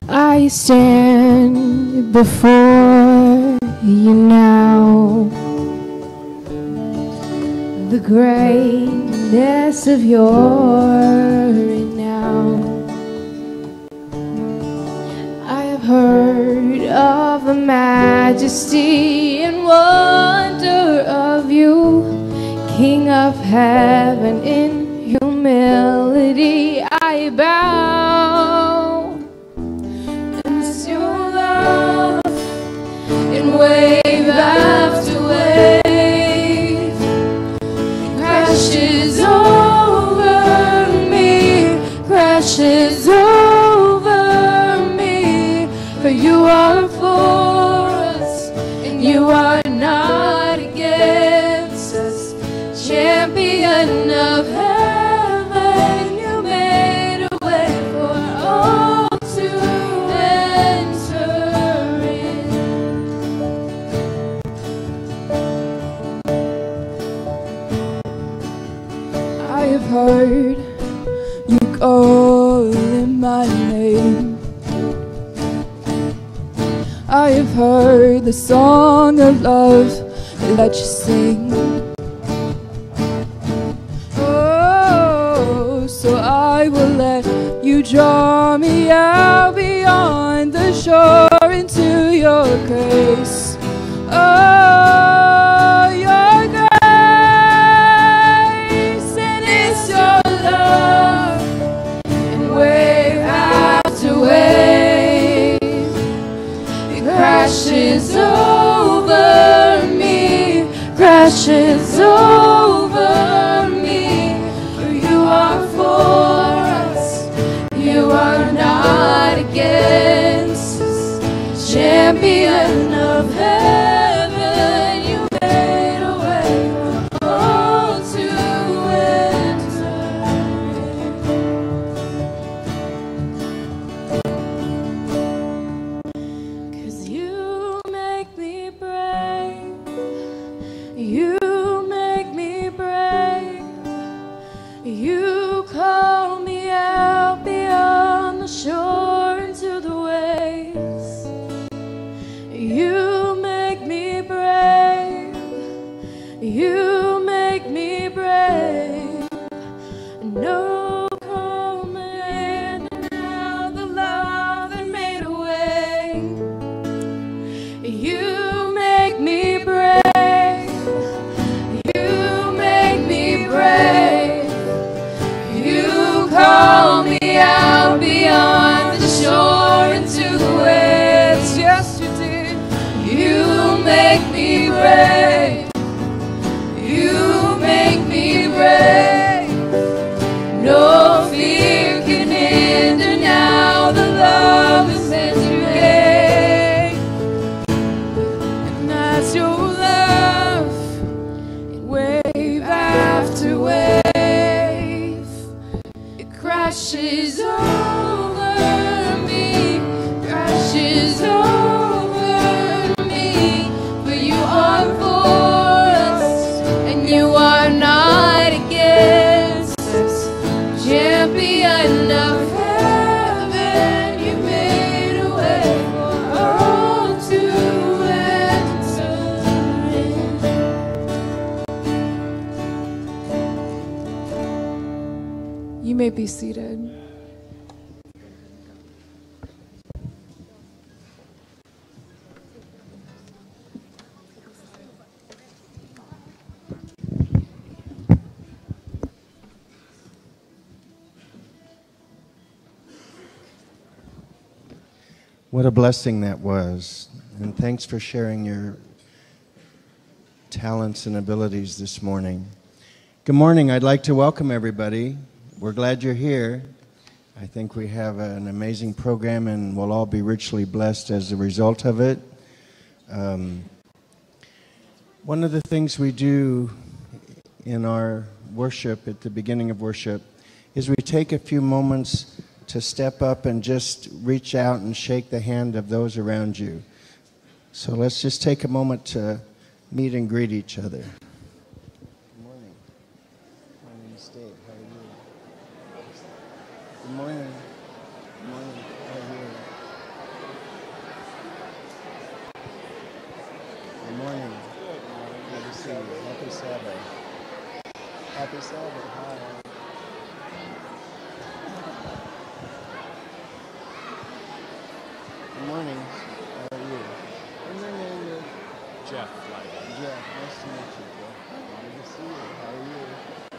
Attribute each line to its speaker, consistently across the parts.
Speaker 1: I stand before you now. The greatness of your renown. I have heard of the majesty and wonder of you, King of heaven. In humility I bow. It's your love in wave after wave crashes over me, crashes over me. For you are for us and you are not against us. Champion of heaven, you made a way for all to enter in. I have heard you calling my name. I have heard the song of love that you sing. Oh, so I will let you draw me out beyond the shore into your grace. Oh, your grace, and it's your love, and wave after wave it crashes over me, crashes over me. For you are for us, you are not against us. Champion of heaven, you made a way for all to enter in. 'Cause you make me brave, you make me brave. You call me out beyond the shore into the waves. You make me brave, you make me brave. No command, and now the love that made a way. You make me brave, you make me brave. You call me out beyond the shore into the waves. Yes, you did. You make me brave, you make me brave. No fear can hinder now the love is meant to gain. And that's your love in wave after wave. It crashes over me, crashes over me. For you are for us and you are not against us. Champion of heaven, you made a way for all to enter in. You may be seated.
Speaker 2: What a blessing that was. And thanks for sharing your talents and abilities this morning. Good morning. I'd like to welcome everybody. We're glad you're here. I think we have an amazing program and we'll all be richly blessed as a result of it. One of the things we do in our worship, at the beginning of worship, is we take a few moments to step up and just reach out and shake the hand of those around you. So let's just take a moment to meet and greet each other. Good morning. My name is Dave. How are you? Good morning. Good morning. How are you? Sabbath. Happy Sabbath. Hi. Good morning. How are you? And your name is?
Speaker 3: Jeff.
Speaker 2: Jeff. Nice to meet you, Jeff. Good to see you. How are you?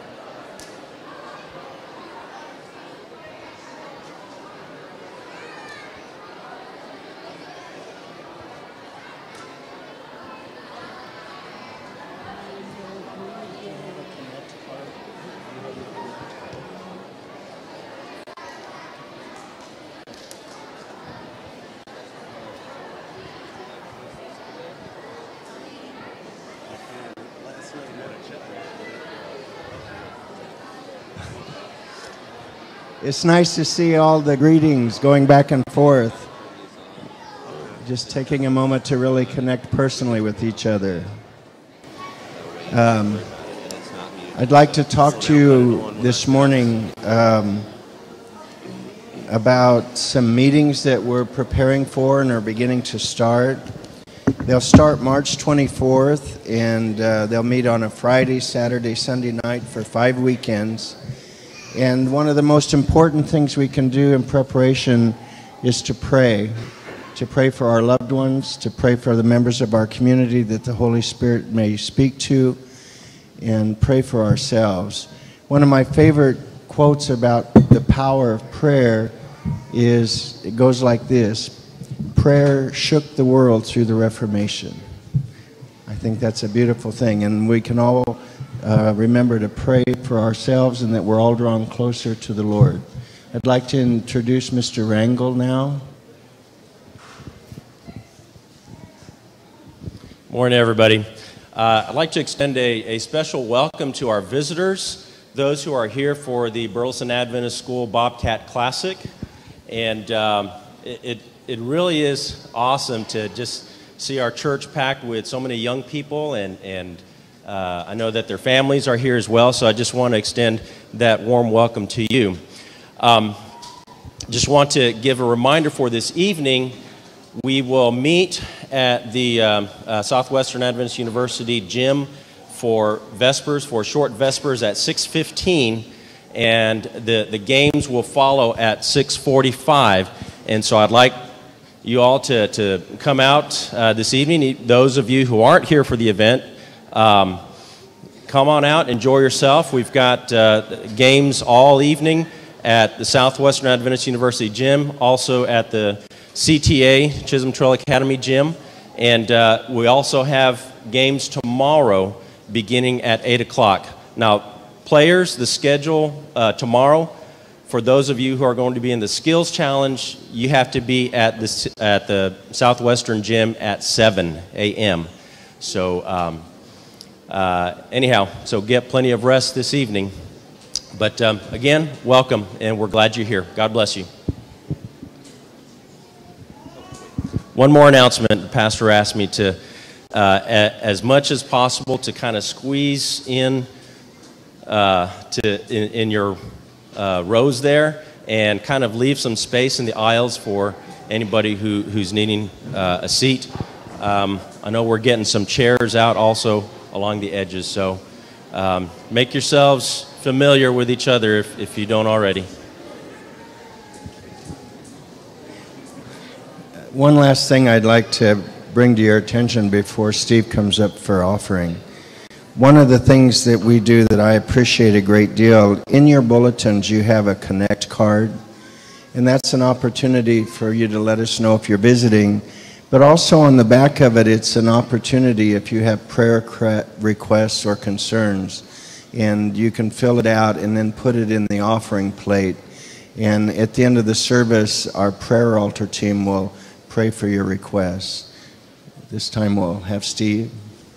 Speaker 2: It's nice to see all the greetings going back and forth. Just taking a moment to really connect personally with each other. I'd like to talk to you this morning about some meetings that we're preparing for and are beginning to start. They'll start March 24th, and they'll meet on a Friday, Saturday, Sunday night for 5 weekends. And one of the most important things we can do in preparation is to pray for our loved ones, to pray for the members of our community that the Holy Spirit may speak to, and pray for ourselves. One of my favorite quotes about the power of prayer is, it goes like this: prayer shook the world through the Reformation. I think that's a beautiful thing, and we can all remember to pray for ourselves and that we're all drawn closer to the Lord. I'd like to introduce Mr. Rangel now.
Speaker 3: Morning, everybody. I'd like to extend a special welcome to our visitors, those who are here for the Burleson Adventist School Bobcat Classic. And it really is awesome to just see our church packed with so many young people, and I know that their families are here as well, so I just want to extend that warm welcome to you. Just want to give a reminder for this evening. We will meet at the Southwestern Adventist University gym for Vespers, for short Vespers at 6:15, and the games will follow at 6:45. And so I'd like you all to come out this evening. Those of you who aren't here for the event, come on out, enjoy yourself. We've got games all evening at the Southwestern Adventist University gym, also at the CTA, Chisholm Trail Academy gym, and we also have games tomorrow beginning at 8 o'clock. Now, players, the schedule tomorrow, for those of you who are going to be in the Skills Challenge, you have to be at the Southwestern gym at 7 a.m. So anyhow, so get plenty of rest this evening. But again, welcome, and we're glad you're here. God bless you. One more announcement. The pastor asked me to, as much as possible, to kind of squeeze in in your rows there, and kind of leave some space in the aisles for anybody who's needing a seat. I know we're getting some chairs out also along the edges, so make yourselves familiar with each other if you don't already.
Speaker 2: One last thing I'd like to bring to your attention before Steve comes up for offering. One of the things that we do that I appreciate a great deal, in your bulletins you have a Connect card, and that's an opportunity for you to let us know if you're visiting. But also on the back of it, it's an opportunity if you have prayer requests or concerns, and you can fill it out and then put it in the offering plate. And at the end of the service, our prayer altar team will pray for your requests. This time we'll have Steve.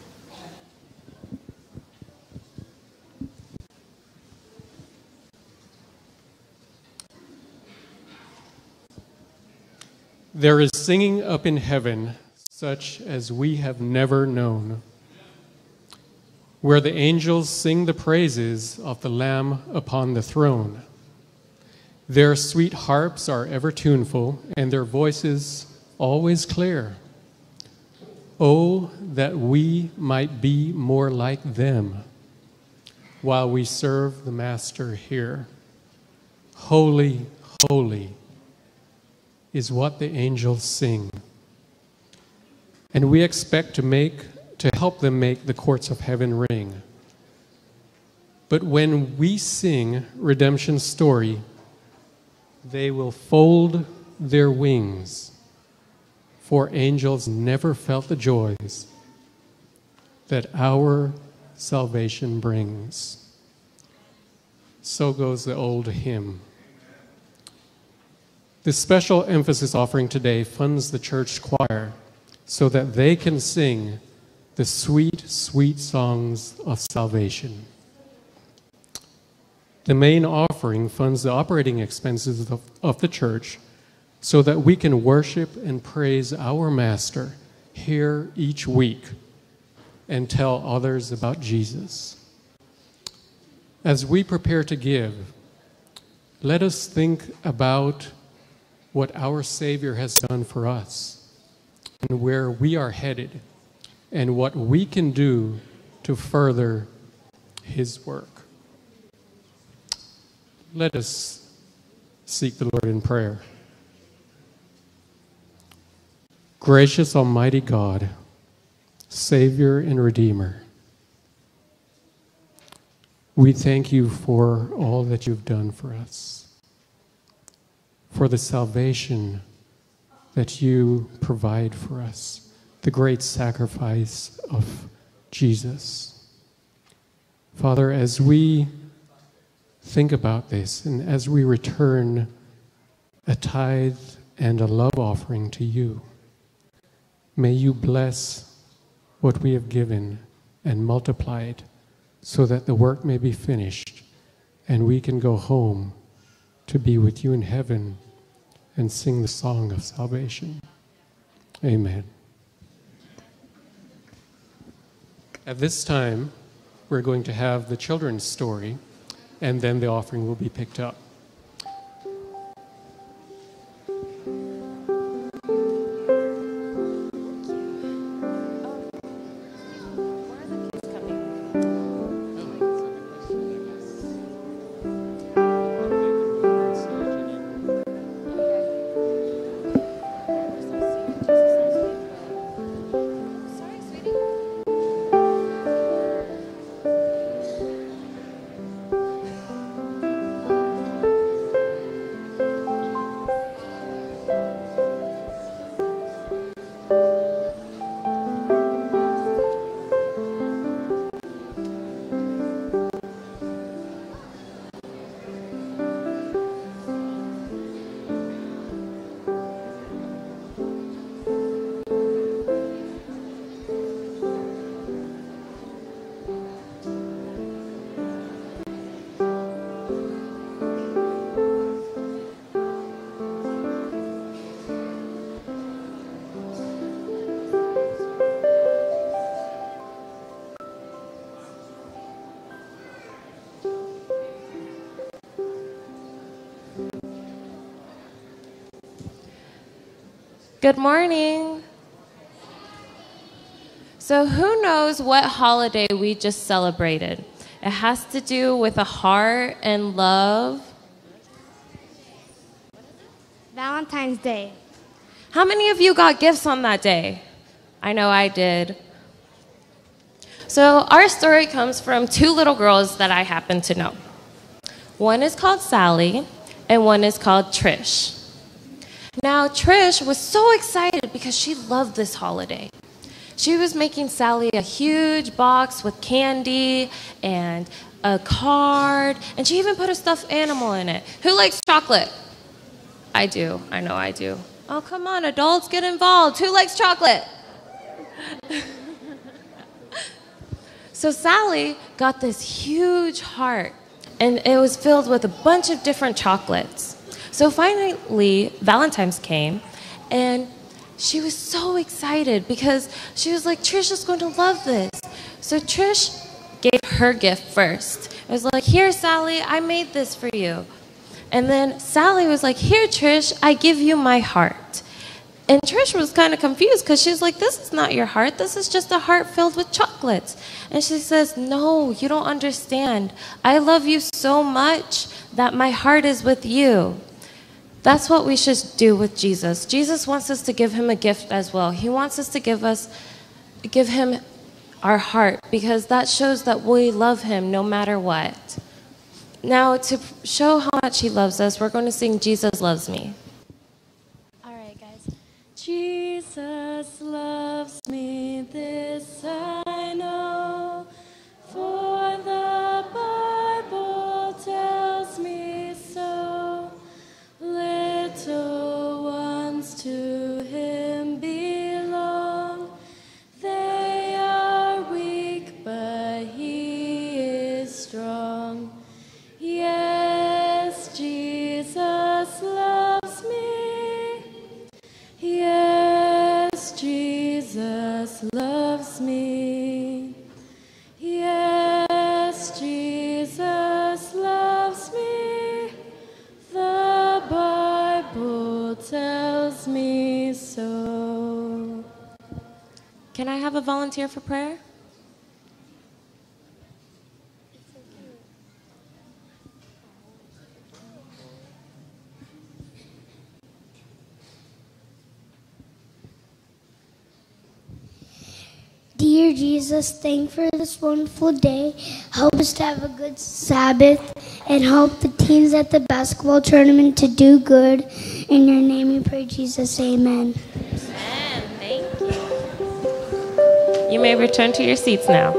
Speaker 4: There is singing up in heaven, such as we have never known, where the angels sing the praises of the Lamb upon the throne. Their sweet harps are ever tuneful, and their voices always clear. Oh, that we might be more like them while we serve the Master here. Holy, holy is what the angels sing. And we expect to help them make the courts of heaven ring. But when we sing redemption's story, they will fold their wings, for angels never felt the joys that our salvation brings. So goes the old hymn. This special emphasis offering today funds the church choir so that they can sing the sweet, sweet songs of salvation. The main offering funds the operating expenses of the church so that we can worship and praise our Master here each week and tell others about Jesus. As we prepare to give, let us think about what our Savior has done for us and where we are headed and what we can do to further His work. Let us seek the Lord in prayer. Gracious Almighty God, Savior and Redeemer, we thank you for all that you've done for us, for the salvation that you provide for us, the great sacrifice of Jesus. Father, as we think about this and as we return a tithe and a love offering to you, may you bless what we have given and multiply it so that the work may be finished and we can go home to be with you in heaven and sing the song of salvation. Amen. At this time, we're going to have the children's story, and then the offering will be picked up.
Speaker 5: Good morning. So who knows what holiday we just celebrated? It has to do with a heart and love.
Speaker 6: Valentine's Day.
Speaker 5: How many of you got gifts on that day? I know I did. So our story comes from two little girls that I happen to know. One is called Sally and one is called Trish. Now, Trish was so excited because she loved this holiday. She was making Sally a huge box with candy and a card, and she even put a stuffed animal in it. Who likes chocolate? I do. I know I do. Oh, come on, adults, get involved. Who likes chocolate? So Sally got this huge heart, and it was filled with a bunch of different chocolates. So finally, Valentine's came, and she was so excited because she was like, Trish is going to love this. So Trish gave her gift first. It was like, here, Sally, I made this for you. And then Sally was like, here, Trish, I give you my heart. And Trish was kind of confused because she's like, this is not your heart. This is just a heart filled with chocolates. And she says, no, you don't understand. I love you so much that my heart is with you. That's what we should do with Jesus. Jesus wants us to give him a gift as well. He wants us to give him our heart, because that shows that we love him no matter what. Now, to show how much he loves us, we're going to sing Jesus Loves Me.
Speaker 1: All right, guys. Jesus loves me, this I know, for the Bible tells me so. Little ones to him belong. They are weak, but he is strong. Yes, Jesus loves me. Yes, Jesus loves me. Yes, Jesus loves me. The Bible tells me so.
Speaker 5: Can I have a volunteer for prayer?
Speaker 6: Dear Jesus, thank you for this wonderful day. Help us to have a good Sabbath and help the teams at the basketball tournament to do good. In your name we pray, Jesus. Amen.
Speaker 5: Amen. Thank you. You may return to your seats now.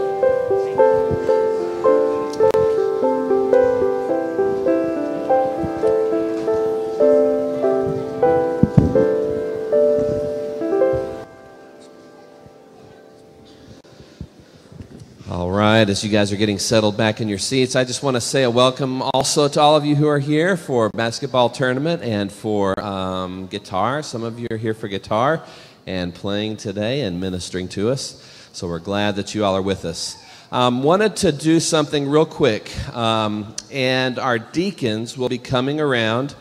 Speaker 7: All right, as you guys are getting settled back in your seats, I just want to say a welcome also to all of you who are here for basketball tournament and for guitar. Some of you are here for guitar and playing today and ministering to us. So we're glad that you all are with us. Wanted to do something real quick, and our deacons will be coming around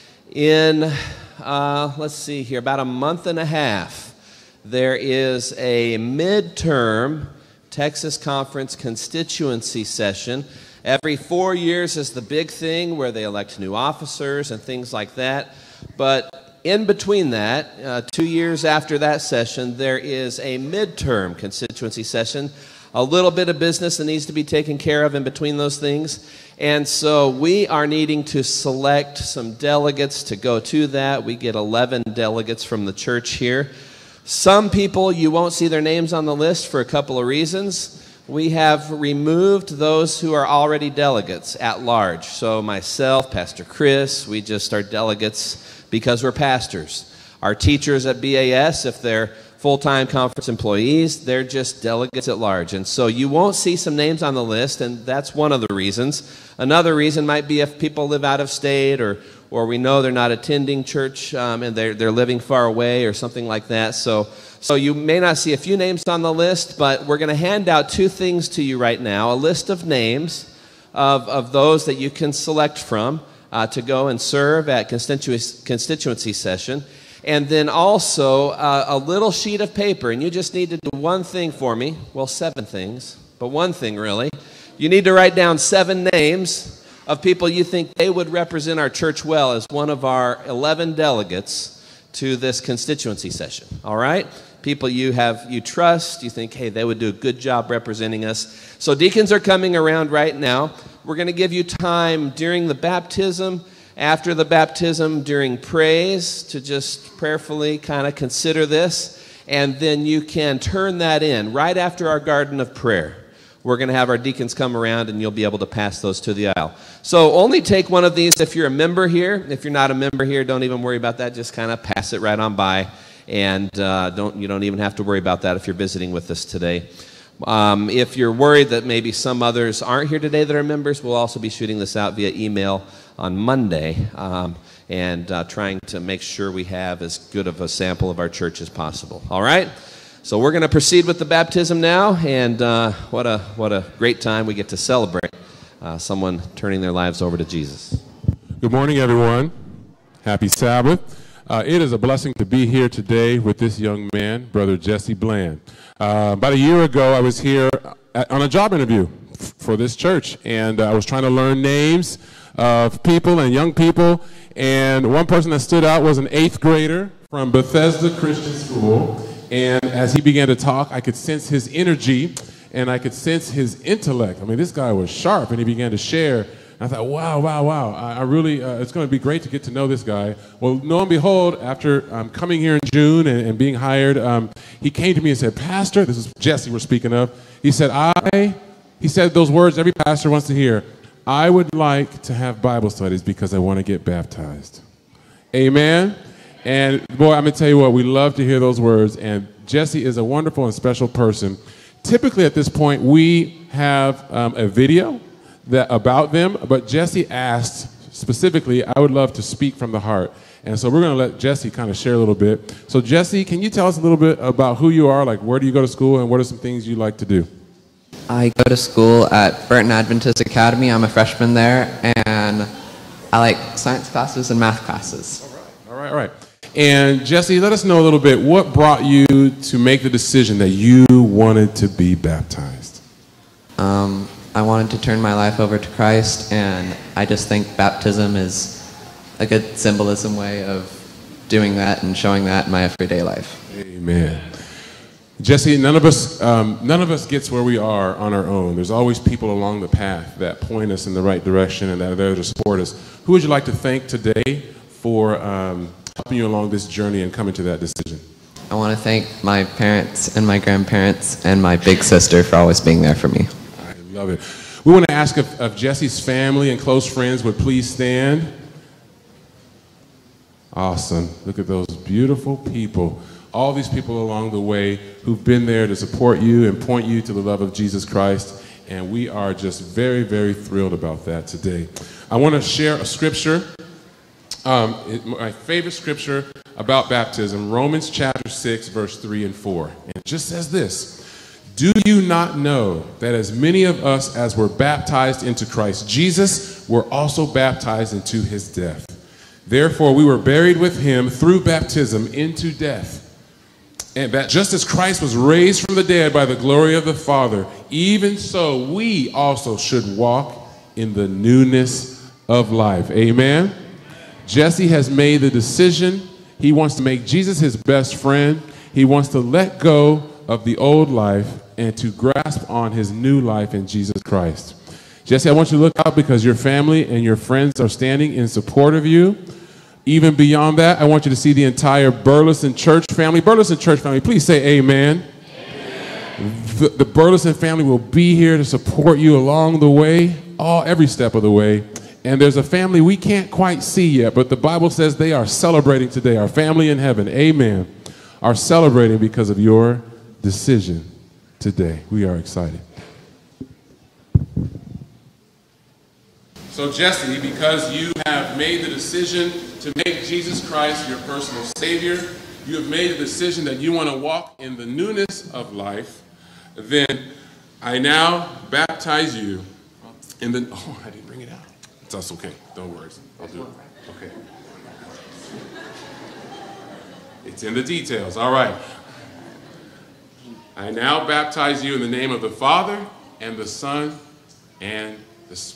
Speaker 7: in, let's see here, about a month and a half. There is a midterm Texas Conference constituency session. Every 4 years is the big thing where they elect new officers and things like that. But in between that, 2 years after that session, there is a midterm constituency session. A little bit of business that needs to be taken care of in between those things. And so we are needing to select some delegates to go to that. We get 11 delegates from the church here. Some people, you won't see their names on the list for a couple of reasons. We have removed those who are already delegates at large. So myself, Pastor Chris, we just are delegates because we're pastors. Our teachers at BAS, if they're full-time conference employees, they're just delegates at large. And so you won't see some names on the list, and that's one of the reasons. Another reason might be if people live out of state, or we know they're not attending church and they're living far away or something like that. So you may not see a few names on the list, but we're going to hand out two things to you right now. A list of names of those that you can select from to go and serve at constituency session. And then also a little sheet of paper, and you just need to do one thing for me. Well, 7 things, but one thing really. You need to write down 7 names of people you think they would represent our church well as one of our 11 delegates to this constituency session. All right? People you trust, you think, hey, they would do a good job representing us. So deacons are coming around right now. We're going to give you time during the baptism, after the baptism, during praise, to just prayerfully kind of consider this. And then you can turn that in right after our garden of prayer. We're going to have our deacons come around, and you'll be able to pass those to the aisle. So only take one of these if you're a member here. If you're not a member here, don't even worry about that. Just kind of pass it right on by. And you don't even have to worry about that if you're visiting with us today. If you're worried that maybe some others aren't here today that are members, we'll also be shooting this out via email on Monday and trying to make sure we have as good of a sample of our church as possible. All right? So we're going to proceed with the baptism now, and what a great time we get to celebrate someone turning their lives over to Jesus.
Speaker 8: Good morning, everyone. Happy Sabbath. It is a blessing to be here today with this young man, Brother Jesse Bland. About a year ago, I was here on a job interview for this church, and I was trying to learn names of people and young people, and one person that stood out was an 8th grader from Bethesda Christian School, and as he began to talk, I could sense his energy, and I could sense his intellect. I mean, this guy was sharp, and he began to share. I thought, wow. I really, it's going to be great to get to know this guy. Well, lo and behold, after coming here in June and being hired, he came to me and said, Pastor, this is Jesse we're speaking of. He said, he said those words every pastor wants to hear. I would like to have Bible studies because I want to get baptized. Amen. And boy, I'm going to tell you what, we love to hear those words. And Jesse is a wonderful and special person. Typically at this point, we have a video about them, but Jesse asked specifically, I would love to speak from the heart. And so we're going to let Jesse kind of share a little bit. So Jesse, can you tell us a little bit about who you are, like where do you go to school, and what are some things you like to do?
Speaker 9: I go to school at Burton Adventist Academy. I'm a freshman there, and I like science classes and math classes.
Speaker 8: All right. And Jesse, let us know a little bit, what brought you to make the decision that you wanted to be baptized?
Speaker 9: I wanted to turn my life over to Christ, and I just think baptism is a good symbolism way of doing that and showing that in my everyday life.
Speaker 8: Amen. Jesse, none of us gets where we are on our own. There's always people along the path that point us in the right direction and that are there to support us. Who would you like to thank today for helping you along this journey and coming to that decision?
Speaker 9: I want to thank my parents and my grandparents and my big sister for always being there for me.
Speaker 8: I love it. We want to ask if Jesse's family and close friends would please stand. Awesome. Look at those beautiful people. All these people along the way who've been there to support you and point you to the love of Jesus Christ. And we are just very, very thrilled about that today. I want to share a scripture, my favorite scripture about baptism, Romans chapter 6, verse 3 and 4. And it just says this. Do you not know that as many of us as were baptized into Christ Jesus were also baptized into his death? Therefore we were buried with him through baptism into death. And that just as Christ was raised from the dead by the glory of the Father, even so we also should walk in the newness of life. Amen? Jesse has made the decision. He wants to make Jesus his best friend. He wants to let go of the old life and to grasp on his new life in Jesus Christ. Jesse, I want you to look out because your family and your friends are standing in support of you. Even beyond that, I want you to see the entire Burleson Church family. Burleson Church family, please say amen. Amen. The Burleson family will be here to support you along the way, every step of the way. And there's a family we can't quite see yet, but the Bible says they are celebrating today. Our family in heaven, amen, are celebrating because of your decision today. We are excited. So Jesse, because you have made the decision to make Jesus Christ your personal Savior, you have made a decision that you want to walk in the newness of life, then I now baptize you in the... Oh, I didn't bring it out. That's okay. Don't worry. I'll do it. Okay. It's in the details. All right. I now baptize you in the name of the Father and the Son and the Spirit.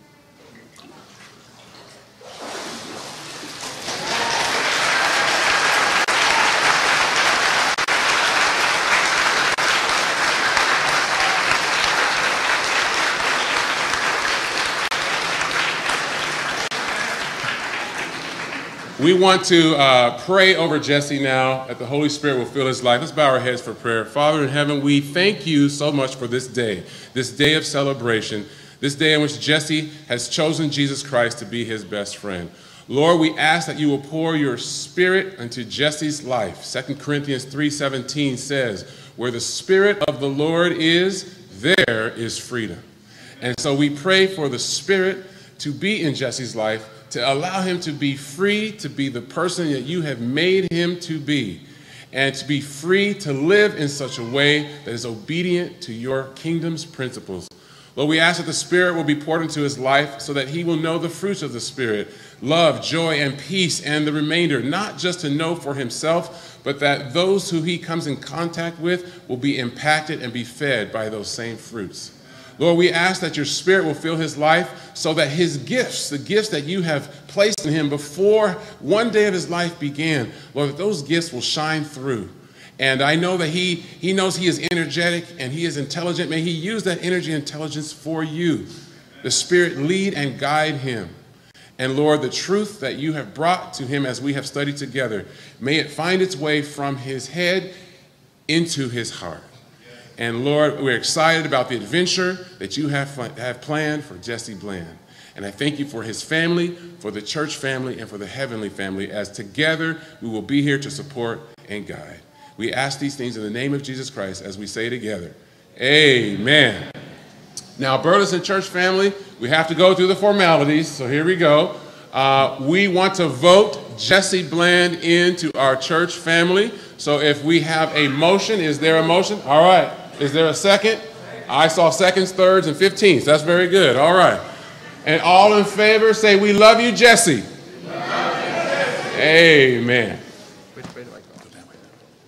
Speaker 8: We want to pray over Jesse now that the Holy Spirit will fill his life. Let's bow our heads for prayer. Father in heaven, we thank you so much for this day of celebration, this day in which Jesse has chosen Jesus Christ to be his best friend. Lord, we ask that you will pour your Spirit into Jesse's life. 2 Corinthians 3:17 says, where the Spirit of the Lord is, there is freedom. And so we pray for the Spirit to be in Jesse's life, to allow him to be free to be the person that you have made him to be, and to be free to live in such a way that is obedient to your kingdom's principles. Lord, we ask that the Spirit will be poured into his life so that he will know the fruits of the Spirit, love, joy, and peace, and the remainder, not just to know for himself, but that those who he comes in contact with will be impacted and be fed by those same fruits. Lord, we ask that your Spirit will fill his life so that his gifts, the gifts that you have placed in him before one day of his life began, Lord, that those gifts will shine through. And I know that he knows he is energetic and he is intelligent. May he use that energy and intelligence for you. The Spirit lead and guide him. And Lord, the truth that you have brought to him as we have studied together, may it find its way from his head into his heart. And Lord, we're excited about the adventure that you have planned for Jesse Bland. And I thank you for his family, for the church family, and for the heavenly family, as together we will be here to support and guide. We ask these things in the name of Jesus Christ as we say together, amen. Now, Burleson Church family, we have to go through the formalities, so here we go. We want to vote Jesse Bland into our church family. So if we have a motion, is there a motion? All right. Is there a second? I saw seconds, thirds, and 15ths. That's very good. All right. And all in favor say, we love you, Jesse. We love you, Jesse. Amen. Which way do I go? That way.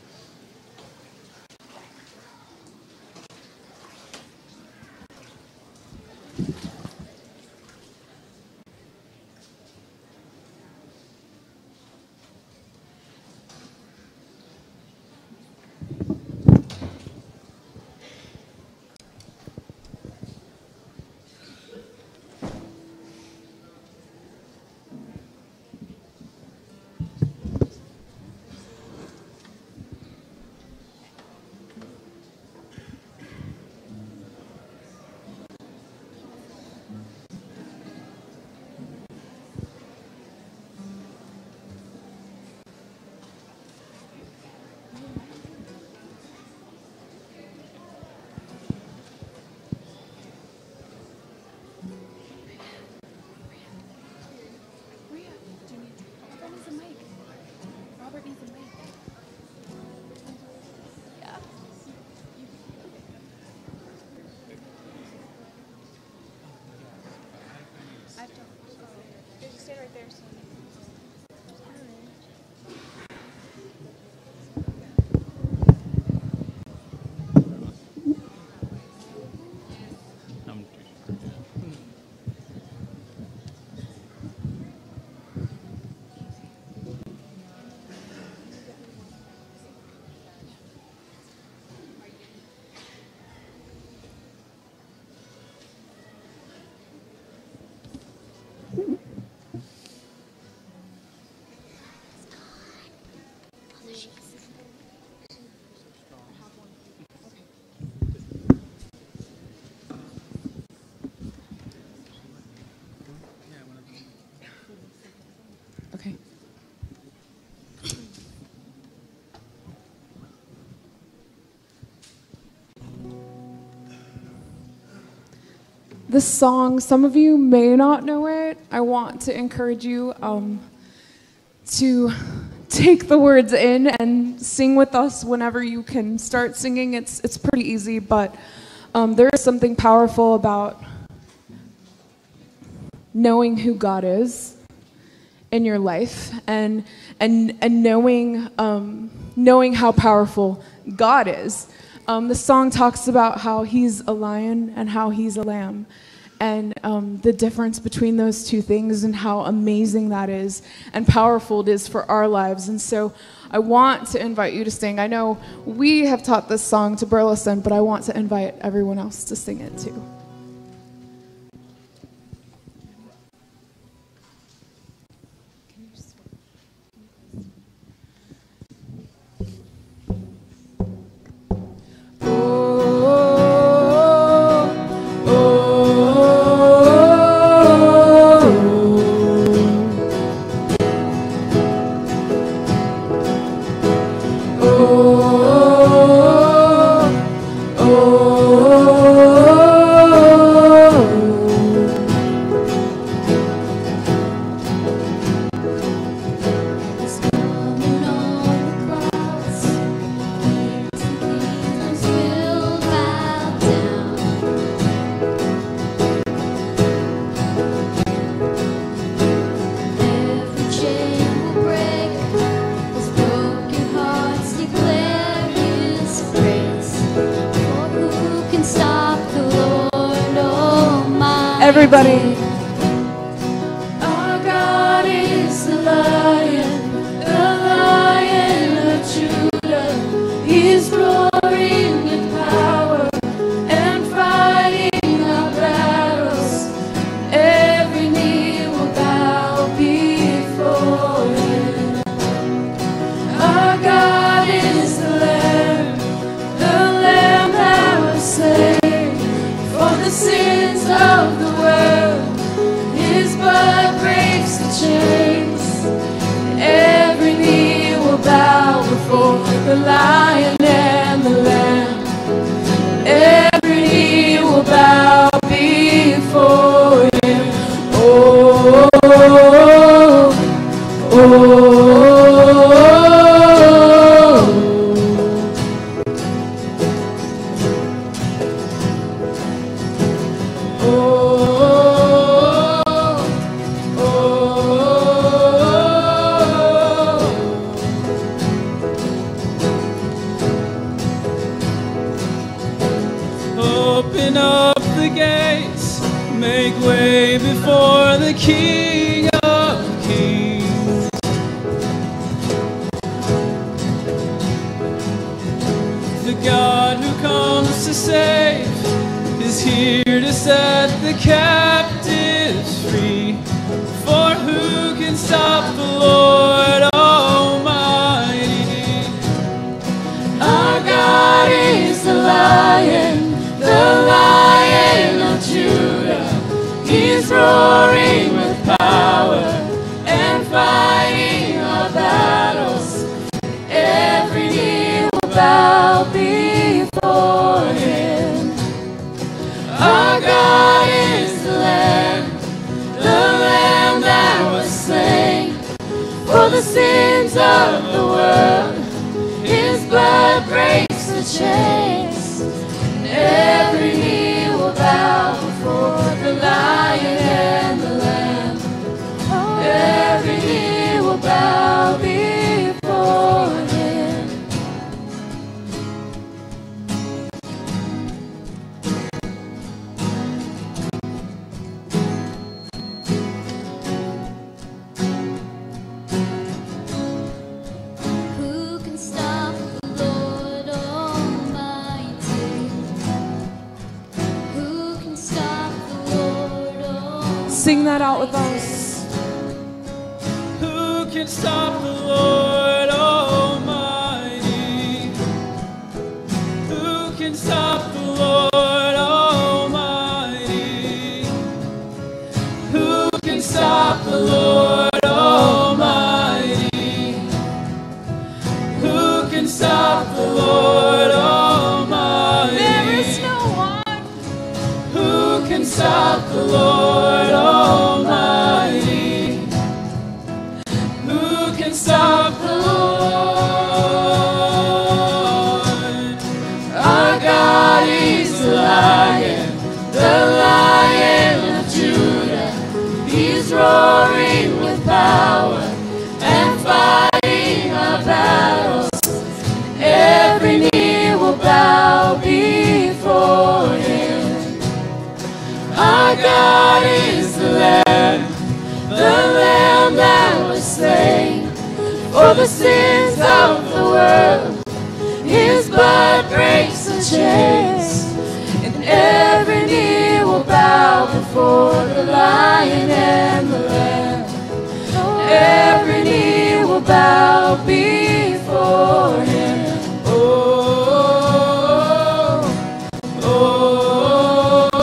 Speaker 1: This song, some of you may not know it. I want to encourage you to take the words in and sing with us whenever you can start singing. It's pretty easy, but there is something powerful about knowing who God is in your life and knowing how powerful God is. The song talks about how he's a lion and how he's a lamb, and the difference between those two things and how amazing that is and powerful it is for our lives. And so I want to invite you to sing. I know we have taught this song to Burleson, but I want to invite everyone else to sing it too. Oh everybody.
Speaker 10: Our God is the Lion of Judah. He's roaring with power and fighting our battles. Every knee will bow before him. Our God is the Lamb that was slain for the sins of the world. His blood breaks the chains. Every knee will bow before the Lion and the Lamb. Every knee will bow before him. Oh, oh, oh.
Speaker 11: Open up the gates, make way before the King of Kings. The God who comes to save is here to set the captives free. For who can stop the Lord Almighty?
Speaker 10: Our God is the Lion of Judah. He's roaring with power and fighting our battles. Every knee will bow before him. Our God is the Lamb that was slain for the sins of the world. His blood breaks the chains. Every knee will bow before the Lion and the Lamb. Every knee will bow before him. Who can stop the Lord Almighty? Who can stop the Lord Almighty?
Speaker 1: Sing that out with us.
Speaker 11: Who can stop the Lord Almighty? Who can stop the Lord Almighty? Who can stop the Lord Almighty? Who can stop the Lord Almighty?
Speaker 10: There is no one.
Speaker 11: Who can stop the Lord Almighty? Who can stop the Lord?
Speaker 10: Our God is the Lion of Judah. He's roaring with power and fighting our battles. Every knee will bow before him. Our God is the Lamb that was slain for the sins of the world. His blood breaks the chains, and every knee will bow before the Lion and the Lamb. Every knee will bow before him. Oh, oh, oh,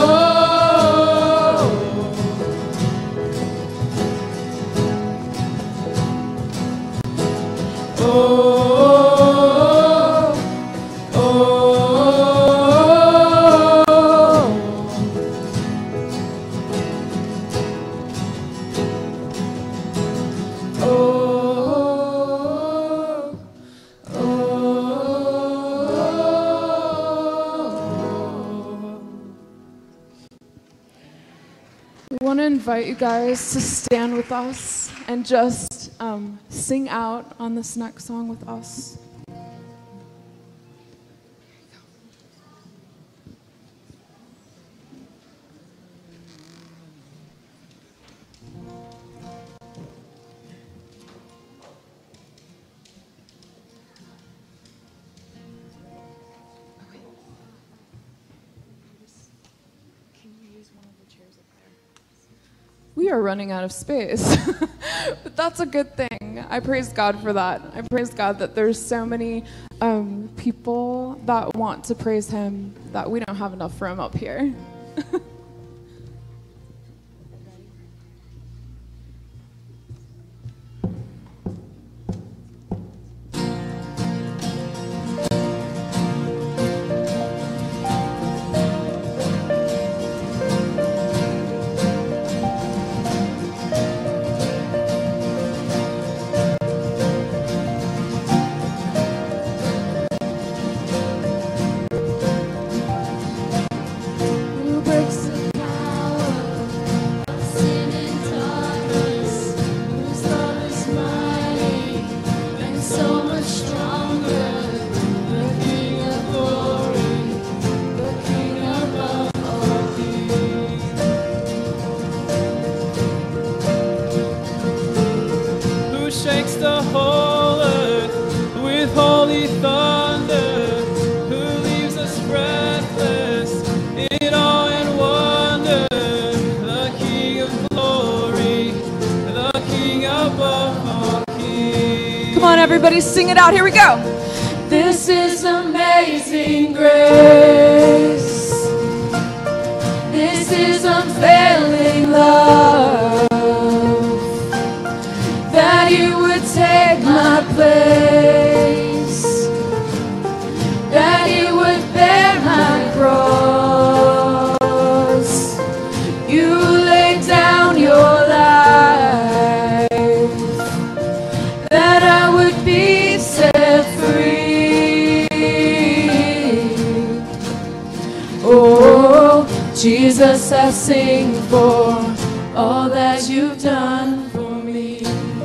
Speaker 10: oh, oh,
Speaker 1: We want to invite you guys to stand with us and just sing out on this next song with us. are running out of space. But that's a good thing. I praise God for that. I praise God that there's so many people that want to praise him that we don't have enough room up here.
Speaker 11: Shakes the whole earth with holy thunder, who leaves us breathless in awe and wonder, the King of glory, the King above all kings.
Speaker 1: Come on, everybody, sing it out. Here we go.
Speaker 10: This is amazing grace. This is unfailing love. That you would take my place, that you would bear my cross. You laid down your life, that I would be set free. Oh, Jesus, I sing for all that you've done for me.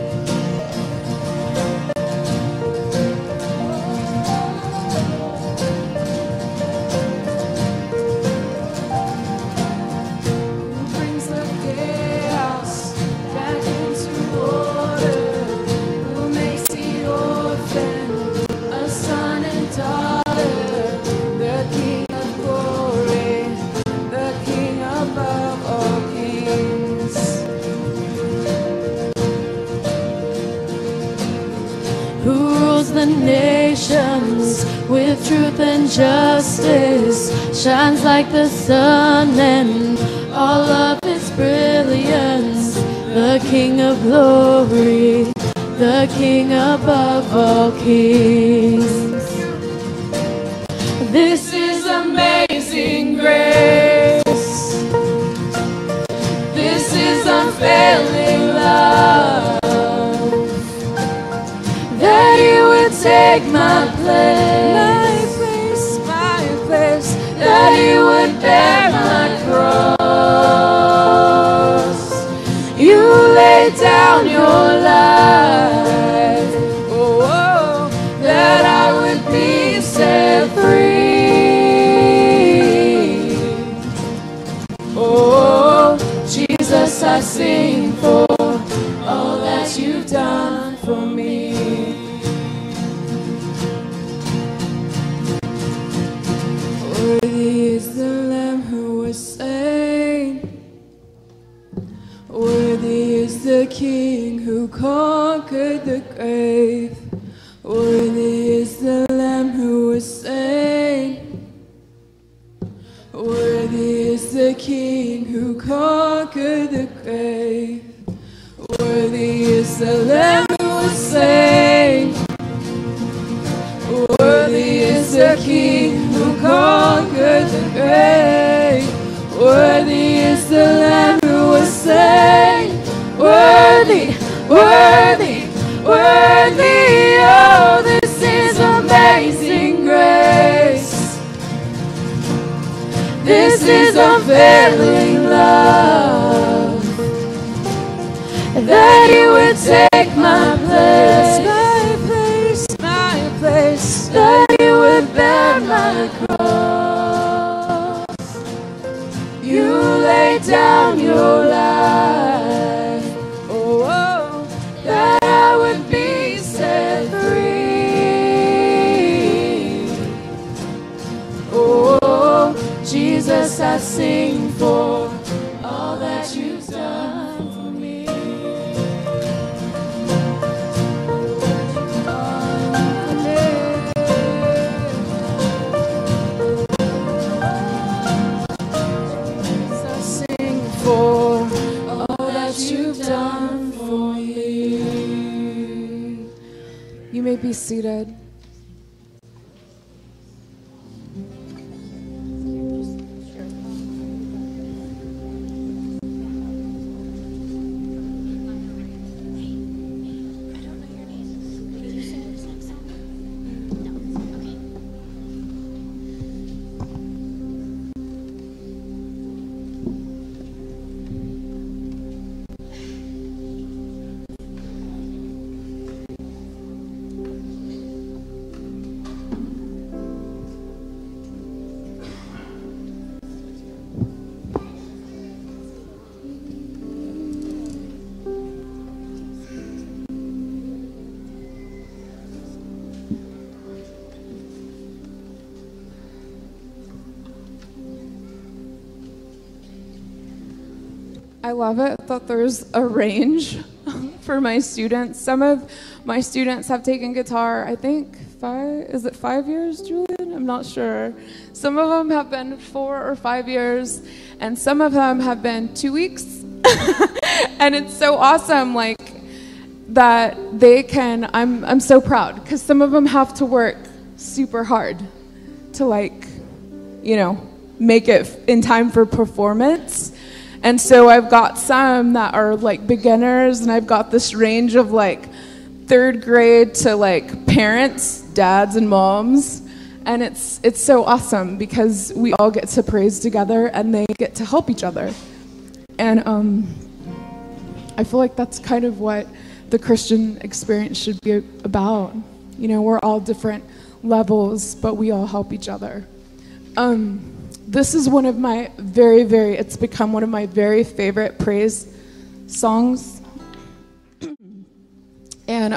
Speaker 10: The nations with truth and justice, shines like the sun and all of its brilliance. The King of glory, the King above all kings. This is amazing grace. This is unfailing love. That you would take my place, that you would bear my cross. You laid down your life, oh, that I would be set free. Oh, Jesus, I sing for all that you've done for me. Worthy is the Lamb who was slain. Worthy is the King who conquered the grave. Worthy is the Lamb who was slain. Worthy is the King who conquered the grave. Worthy is the Lamb who was slain. Worthy is the King who conquered the grave. Worthy is the Lamb who was slain. Worthy, worthy, worthy. Oh, this is amazing grace. This is unfailing love. That you would take my place, that you would bear my cross. You laid down your life, oh, oh, that I would be set free. Oh, Jesus, I sing for all that you've done for me.
Speaker 1: You may be seated. I love it that there's a range for my students. Some of my students have taken guitar, I think, 5 years, Julian? I'm not sure. Some of them have been 4 or 5 years, and some of them have been 2 weeks. And it's so awesome, like, that they can, I'm so proud, because some of them have to work super hard to, like, you know, make it in time for performance. And so I've got some that are like beginners, and I've got this range of like 3rd grade to like parents, dads and moms. And it's so awesome because we all get to praise together and they get to help each other. And I feel like that's kind of what the Christian experience should be about. You know, we're all different levels, but we all help each other. This is one of my it's become one of my very favorite praise songs. And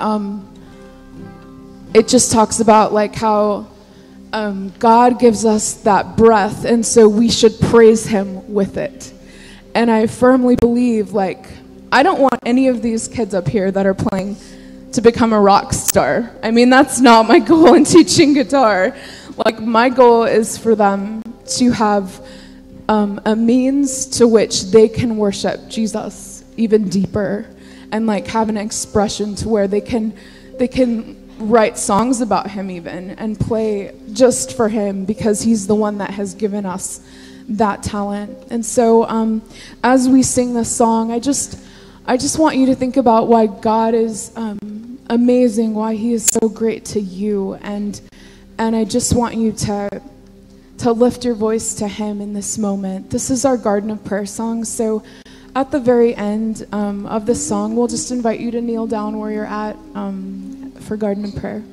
Speaker 1: it just talks about like how God gives us that breath, and so we should praise him with it. And I firmly believe, like, I don't want any of these kids up here that are playing to become a rock star. I mean, that's not my goal in teaching guitar. Like, my goal is for them to have a means to which they can worship Jesus even deeper, and like have an expression to where they can write songs about him even, and play just for him, because he's the one that has given us that talent. And so as we sing this song, I just want you to think about why God is amazing, why he is so great to you, and I just want you to lift your voice to him in this moment. This is our Garden of Prayer song. So at the very end of this song, we'll just invite you to kneel down where you're at for Garden of Prayer.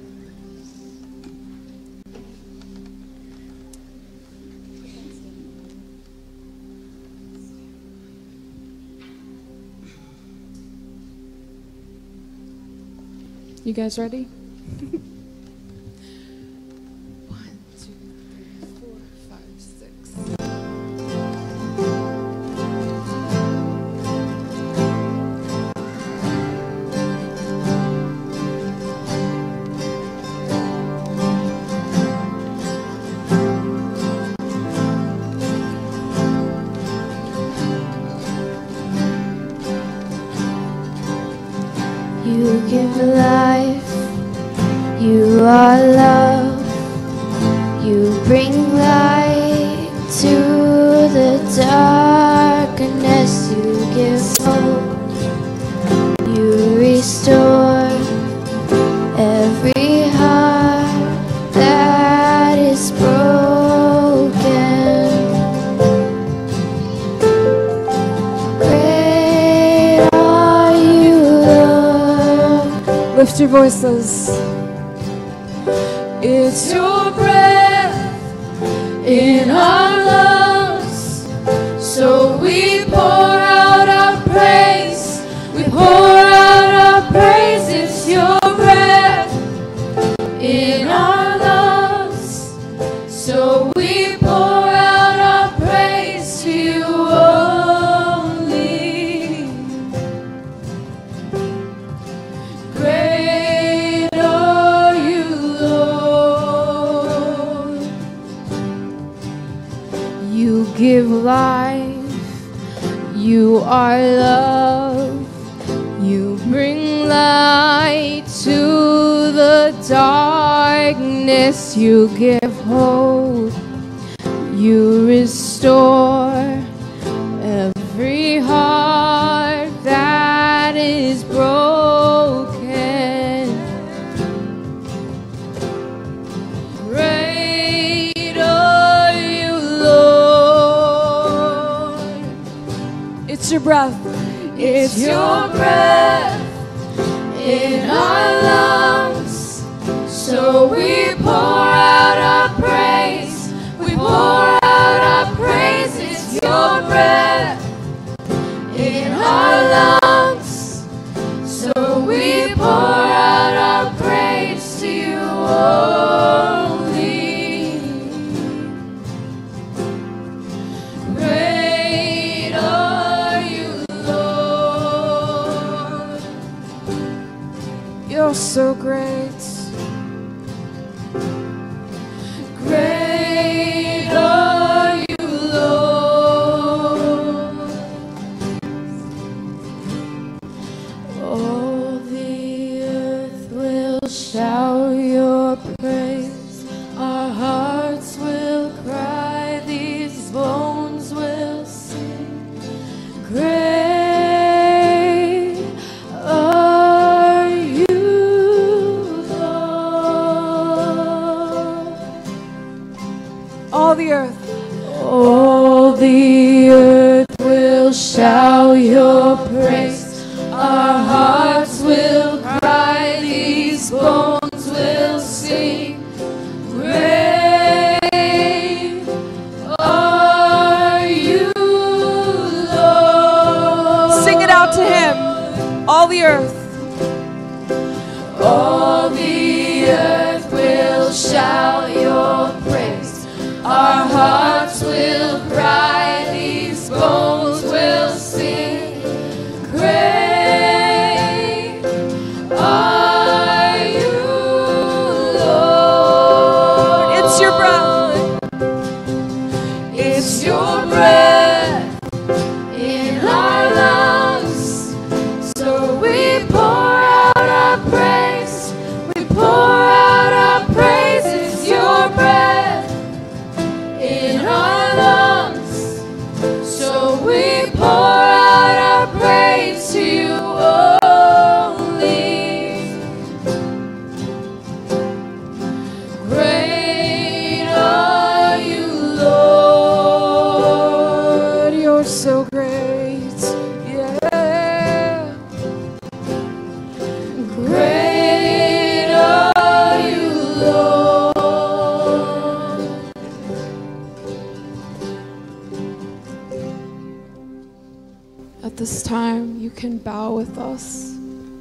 Speaker 1: You guys ready?
Speaker 10: You give life, you are love, you bring light to the darkness, you give hope, you restore every heart that is broken. Great are you, Lord.
Speaker 1: Lift your voices.
Speaker 10: It's your breath in our lungs, so we pour out our praise. We pour out our praise. It's your breath in our lungs, so we pour out our praise to you only. Great are you, Lord. You give life, you are love, you bring light to the
Speaker 1: hopeless, you give hope. You restore every heart that is broken. Great are you, Lord. It's your breath.
Speaker 10: It's your breath in our lungs. So we pour out our praise. We pour out our praise. It's your breath in our lungs. So we pour out our praise to you only. Great are you, Lord.
Speaker 1: You're so great.
Speaker 10: Great are you, Lord. All the earth will shout your praise. Our hearts will cry. These bones will sing. Great are you, Lord.
Speaker 1: All the earth.
Speaker 10: All the earth will shout your praise. Our hearts will cry. These bones will sing. Great are you, Lord.
Speaker 1: Sing it out to him. All the earth.
Speaker 10: All the earth will shout your praise. Our hearts will cry. These bones will sing. Great are you, Lord.
Speaker 1: It's your breath.
Speaker 10: It's your breath in our lungs. So we pour out our praise. We pour out our praise. It's your breath in our lungs. So we pour out our praise to you only. Great are you, Lord.
Speaker 1: You're so great. Yeah.
Speaker 10: Great are you, Lord.
Speaker 1: At this time, you can bow with us.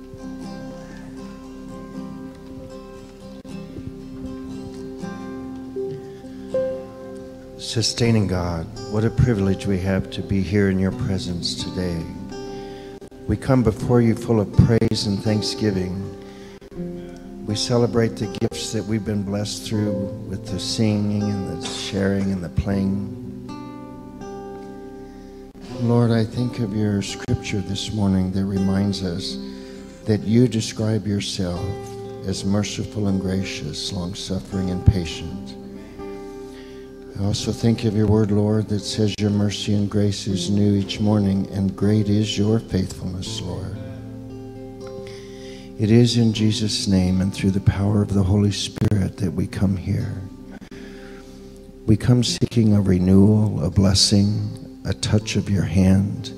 Speaker 2: Sustaining God, what a privilege we have to be here in your presence today. We come before you full of praise and thanksgiving. We celebrate the gifts that we've been blessed through with the singing and the sharing and the playing. Lord, I think of your scripture this morning that reminds us that you describe yourself as merciful and gracious, long-suffering and patient. I also think of your word, Lord, that says your mercy and grace is new each morning, and great is your faithfulness, Lord. It is in Jesus' name and through the power of the Holy Spirit that we come here. We come seeking a renewal, a blessing, a touch of your hand.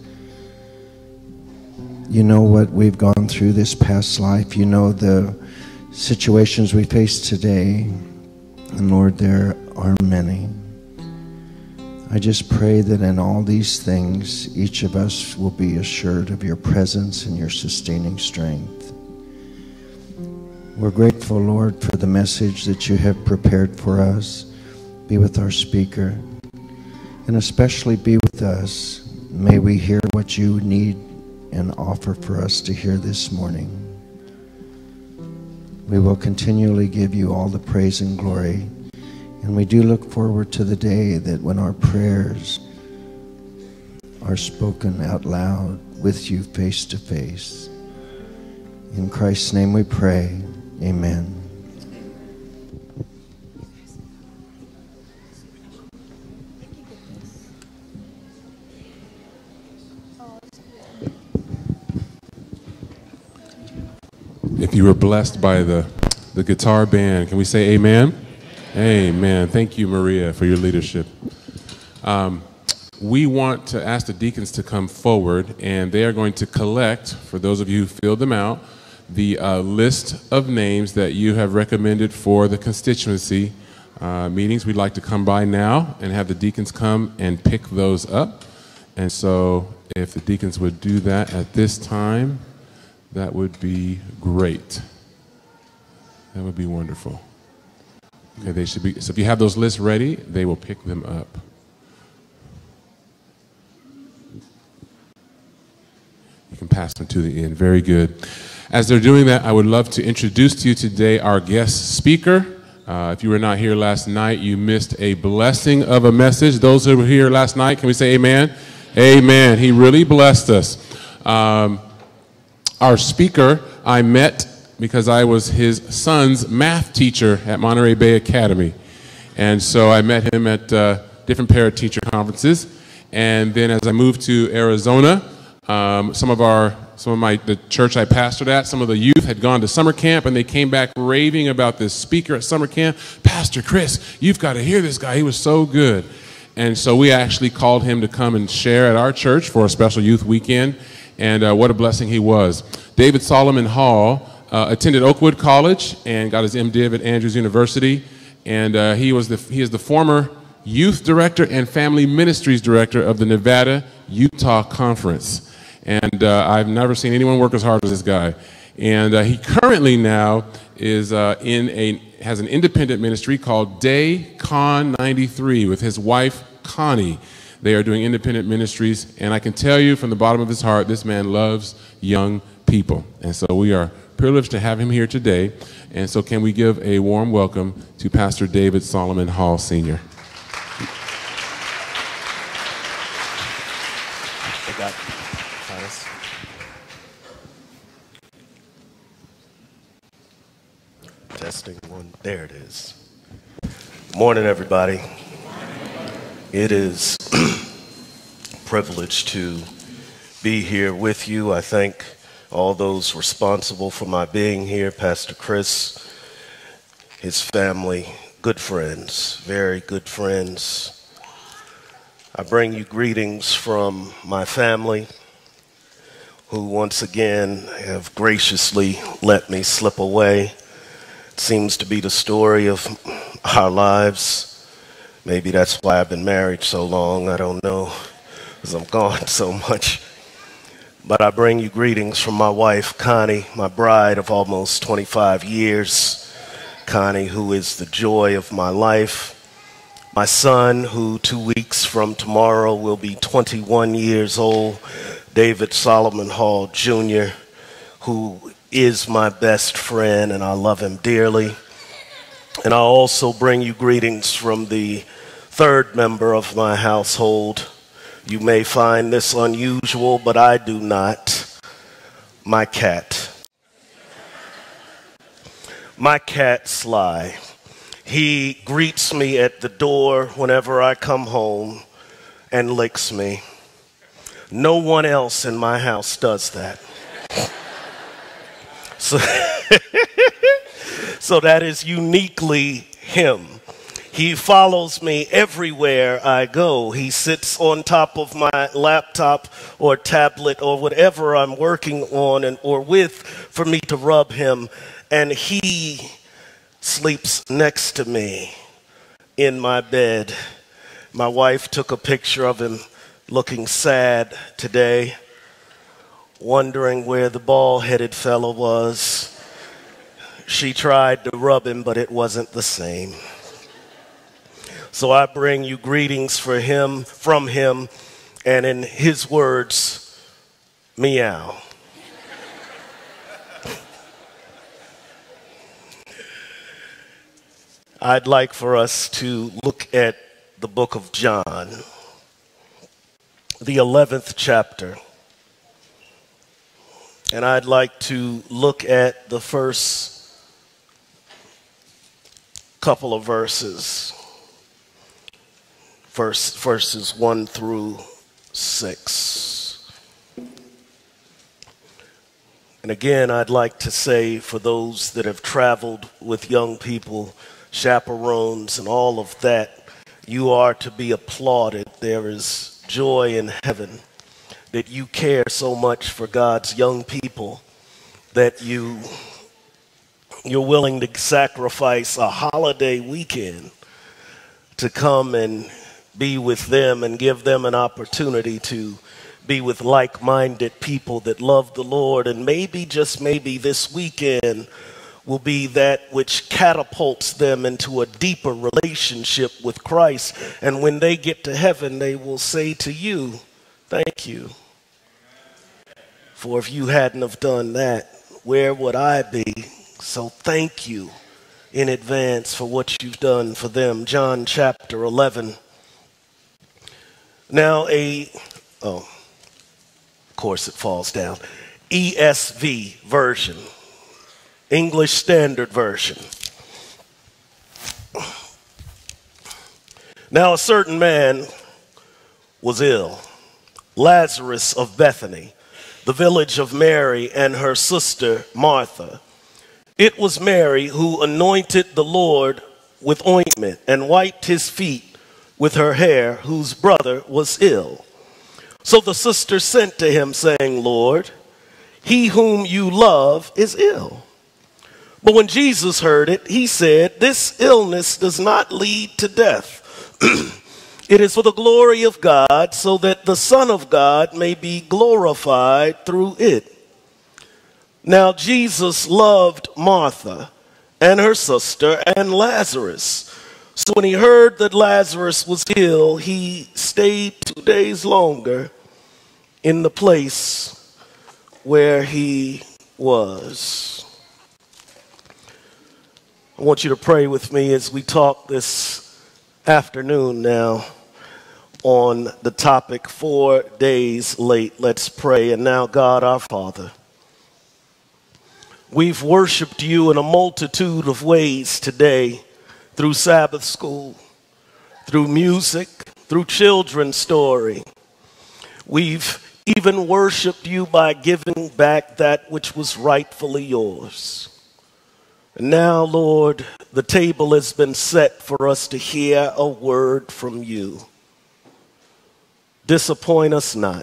Speaker 2: You know what we've gone through this past life. You know the situations we face today. And Lord, there are many. I just pray that in all these things, each of us will be assured of your presence and your sustaining strength. We're grateful, Lord, for the message that you have prepared for us. Be with our speaker, and especially be with us. May we hear what you need and offer for us to hear this morning. We will continually give you all the praise and glory. And we do look forward to the day that when our prayers are spoken out loud with you face to face. In Christ's name we pray. Amen.
Speaker 8: you were blessed by the guitar band. Can we say amen? Amen. Thank you, Maria, for your leadership. We want to ask the deacons to come forward, and they are going to collect, for those of you who filled them out, the list of names that you have recommended for the constituency meetings. We'd like to come by now and have the deacons come and pick those up. And so if the deacons would do that at this time, that would be great. That would be wonderful. Okay, they should be, so if you have those lists ready, they will pick them up. You can pass them to the end. Very good. As they're doing that, I would love to introduce to you today our guest speaker. If you were not here last night, you missed a blessing of a message. Those who were here last night, can we say amen? Amen. He really blessed us. Our speaker, I met because I was his son's math teacher at Monterey Bay Academy. And so I met him at different parent-teacher conferences. And then as I moved to Arizona, the church I pastored at, some of the youth had gone to summer camp, and they came back raving about this speaker at summer camp. Pastor Chris, you've got to hear this guy. He was so good. And so we actually called him to come and share at our church for a special youth weekend. And what a blessing he was. David Solomon Hall attended Oakwood College and got his MDiv at Andrews University. And he is the former youth director and family ministries director of the Nevada-Utah Conference. And I've never seen anyone work as hard as this guy. And he currently now is has an independent ministry called Day Con 93 with his wife, Connie. They are doing independent ministries. And I can tell you from the bottom of his heart, this man loves young people. And so we are privileged to have him here today. And so can we give a warm welcome to Pastor David Solomon Hall, Sr.
Speaker 12: Testing one. There it is. Morning, everybody. It is a privilege to be here with you. I thank all those responsible for my being here, Pastor Chris, his family, good friends, very good friends. I bring you greetings from my family, who once again have graciously let me slip away. It seems to be the story of our lives. Maybe that's why I've been married so long, I don't know, because I'm gone so much. But I bring you greetings from my wife, Connie, my bride of almost 25 years. Connie, who is the joy of my life. My son, who 2 weeks from tomorrow will be 21 years old, David Solomon Hall, Jr., who is my best friend, and I love him dearly. And I also bring you greetings from the third member of my household. You may find this unusual, but I do not. My cat. My cat, Sly. He greets me at the door whenever I come home and licks me. No one else in my house does that. So that is uniquely him. He follows me everywhere I go. He sits on top of my laptop or tablet or whatever I'm working on or with for me to rub him. And he sleeps next to me in my bed. My wife took a picture of him looking sad today, wondering where the bald-headed fellow was. She tried to rub him, but it wasn't the same. So I bring you greetings from him, and in his words, meow. I'd like for us to look at the book of John, the 11th chapter. And I'd like to look at the first couple of verses, verses 1 through 6. And And again, I'd like to say for those that have traveled with young people, chaperones and all of that, you are to be applauded. There is joy in heaven that you care so much for God's young people that you're willing to sacrifice a holiday weekend to come and be with them and give them an opportunity to be with like-minded people that love the Lord. And maybe, just maybe, this weekend will be that which catapults them into a deeper relationship with Christ. And when they get to heaven, they will say to you, thank you. For if you hadn't have done that, where would I be? So thank you in advance for what you've done for them. John chapter 11. Now of course it falls down. ESV version, English Standard Version. Now a certain man was ill, Lazarus of Bethany, the village of Mary and her sister Martha. It was Mary who anointed the Lord with ointment and wiped his feet with her hair, whose brother was ill. So the sister sent to him, saying, Lord, he whom you love is ill. But when Jesus heard it, he said, this illness does not lead to death. It is for the glory of God, so that the Son of God may be glorified through it. Now Jesus loved Martha and her sister and Lazarus. So when he heard that Lazarus was ill, he stayed 2 days longer in the place where he was. I want you to pray with me as we talk this afternoon now on the topic 4 days late. Let's pray. And now, God our Father, we've worshiped you in a multitude of ways today, through Sabbath school, through music, through children's story. We've even worshiped you by giving back that which was rightfully yours. And now, Lord, the table has been set for us to hear a word from you. Disappoint us not.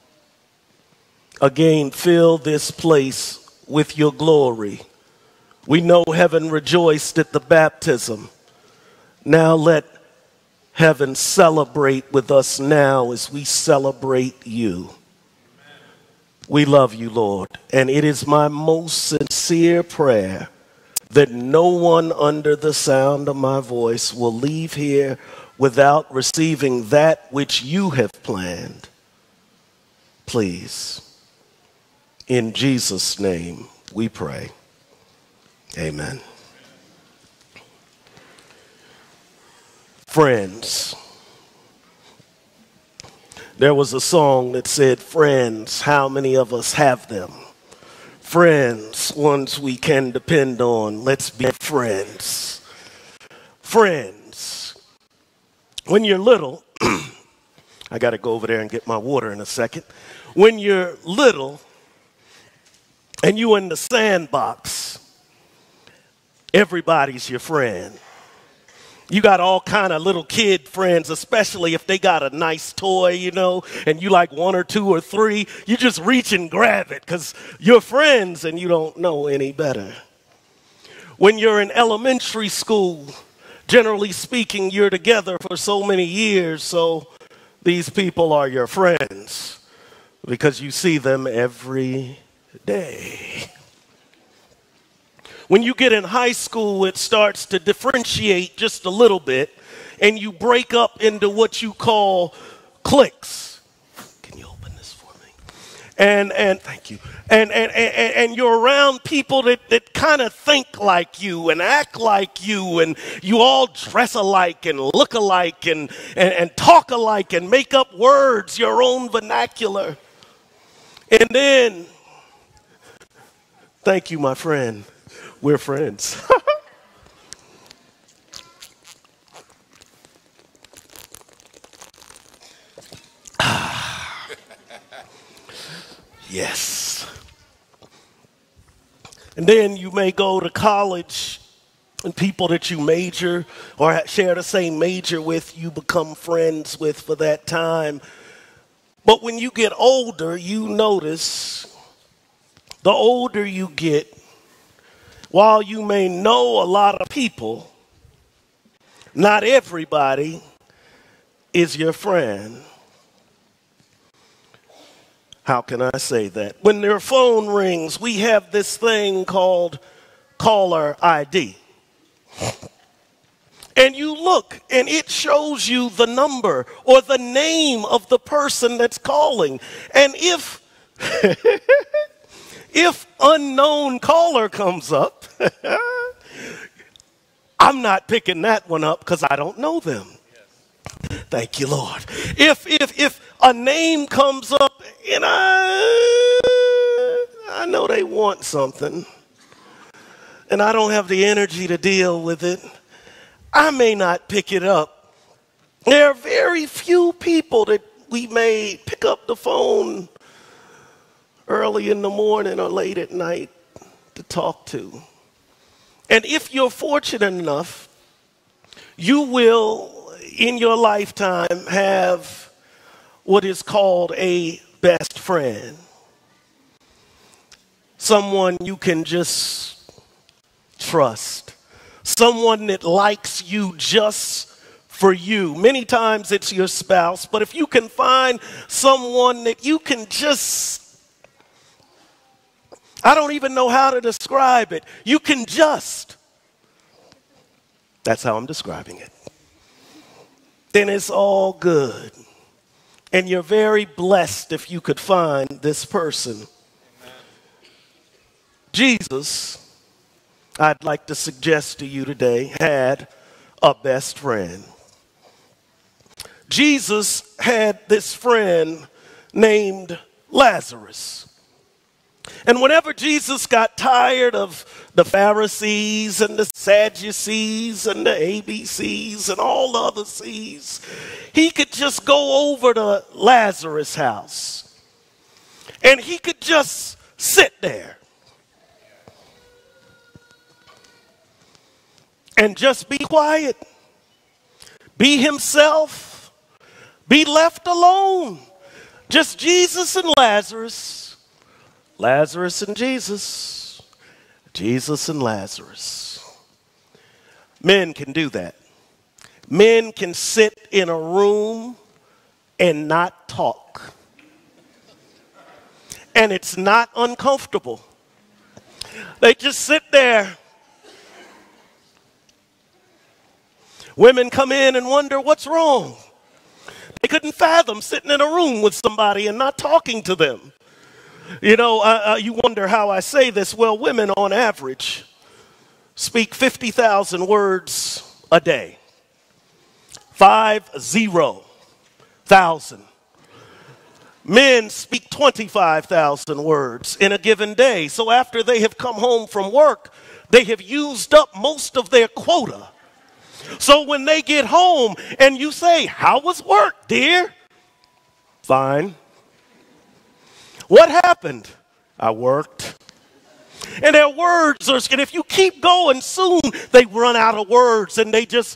Speaker 12: Again, fill this place with your glory. We know heaven rejoiced at the baptism. Now let heaven celebrate with us now as we celebrate you. We love you, Lord, and it is my most sincere prayer that no one under the sound of my voice will leave here without receiving that which you have planned. Please, in Jesus' name we pray. Amen. Friends. There was a song that said, friends, how many of us have them? Friends, ones we can depend on. Let's be friends. Friends. When you're little, I got to go over there and get my water in a second. When you're little and you in the sandbox, everybody's your friend. You got all kind of little kid friends, especially if they got a nice toy, you know, and you like 1 or 2 or 3. You just reach and grab it because you're friends and you don't know any better. When you're in elementary school, generally speaking, you're together for so many years, so these people are your friends because you see them every day. When you get in high school, it starts to differentiate just a little bit, and you break up into what you call cliques. Can you open this for me? And thank you. And you're around people that kind of think like you and act like you, and you all dress alike and look alike and talk alike and make up words, your own vernacular. And then, thank you, my friend. We're friends. Yes. And then you may go to college, and people that you major or share the same major with, you become friends with for that time. But when you get older, you notice the older you get, while you may know a lot of people, not everybody is your friend. How can I say that? When their phone rings, we have this thing called caller ID. And you look and it shows you the number or the name of the person that's calling. And if unknown caller comes up, I'm not picking that one up because I don't know them. Thank you, Lord. If a name comes up and I know they want something and I don't have the energy to deal with it, I may not pick it up. There are very few people that we may pick up the phone early in the morning or late at night to talk to. And if you're fortunate enough, you will, in your lifetime, have what is called a best friend. Someone you can just trust. Someone that likes you just for you. Many times it's your spouse, but if you can find someone that you can just, I don't even know how to describe it. You can just. That's how I'm describing it. Then it's all good. And you're very blessed if you could find this person. Jesus, I'd like to suggest to you today, had a best friend. Jesus had this friend named Lazarus. And whenever Jesus got tired of the Pharisees and the Sadducees and the ABCs and all the other C's, he could just go over to Lazarus' house. And he could just sit there. And just be quiet. Be himself. Be left alone. Just Jesus and Lazarus. Lazarus and Jesus. Jesus and Lazarus. Men can do that. Men can sit in a room and not talk. And it's not uncomfortable. They just sit there. Women come in and wonder what's wrong. They couldn't fathom sitting in a room with somebody and not talking to them. You know, you wonder how I say this. Well, women on average speak 50,000 words a day. 50,000. Men speak 25,000 words in a given day. So after they have come home from work, they have used up most of their quota. So when they get home and you say, "How was work, dear?" "Fine." "What happened?" "I worked." And their words are, and if you keep going, soon they run out of words and they just,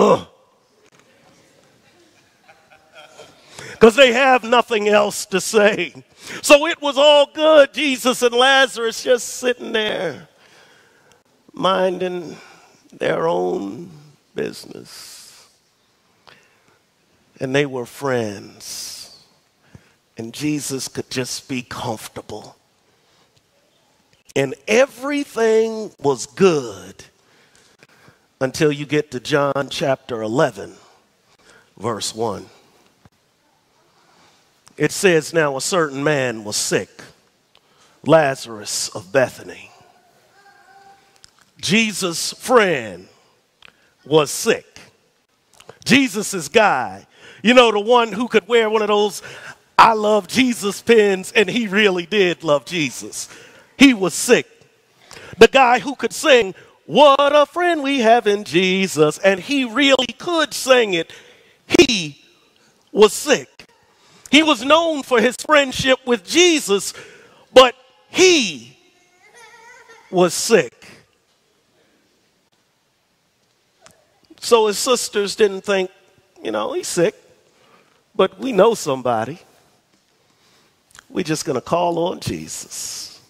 Speaker 12: because they have nothing else to say. So it was all good. Jesus and Lazarus just sitting there, minding their own business. And they were friends. And Jesus could just be comfortable. And everything was good until you get to John chapter 11, verse 1. It says, "Now a certain man was sick, Lazarus of Bethany." Jesus' friend was sick. Jesus' guy, you know, the one who could wear one of those "I love Jesus" pins, and he really did love Jesus. He was sick. The guy who could sing, "What a friend we have in Jesus," and he really could sing it. He was sick. He was known for his friendship with Jesus, but he was sick. So his sisters didn't think, he's sick, but we know somebody. We're just going to call on Jesus.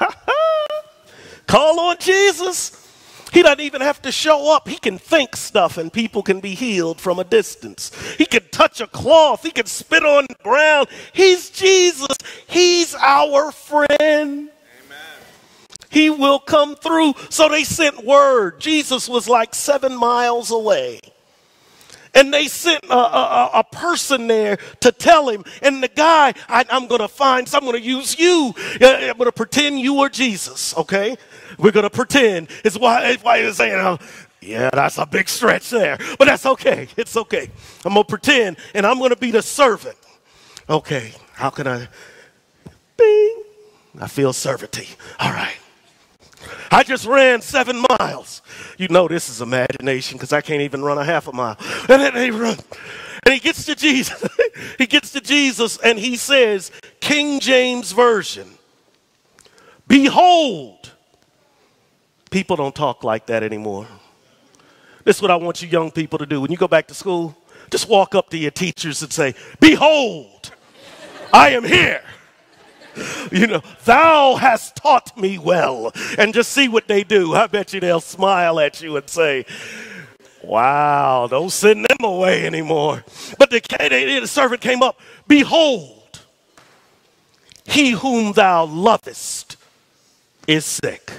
Speaker 12: Call on Jesus. He doesn't even have to show up. He can think stuff and people can be healed from a distance. He can touch a cloth. He can spit on the ground. He's Jesus. He's our friend. He will come through. So they sent word. Jesus was like 7 miles away. And they sent a person there to tell him. And the guy, I'm going to use you. I'm going to pretend you are Jesus, okay? We're going to pretend. It's why you're saying, yeah, that's a big stretch there. But that's okay. It's okay. I'm going to pretend, and I'm going to be the servant. Okay, how can I? Bing. I feel servanty. All right. I just ran 7 miles. You know this is imagination because I can't even run a half a mile. And then they run. And he gets to Jesus. He gets to Jesus and he says, King James Version, behold. People don't talk like that anymore. This is what I want you young people to do. When you go back to school, just walk up to your teachers and say, behold, I am here. Thou hast taught me well. And just see what they do. I bet you they'll smile at you and say, wow, don't send them away anymore. But the servant came up. Behold, he whom thou lovest is sick.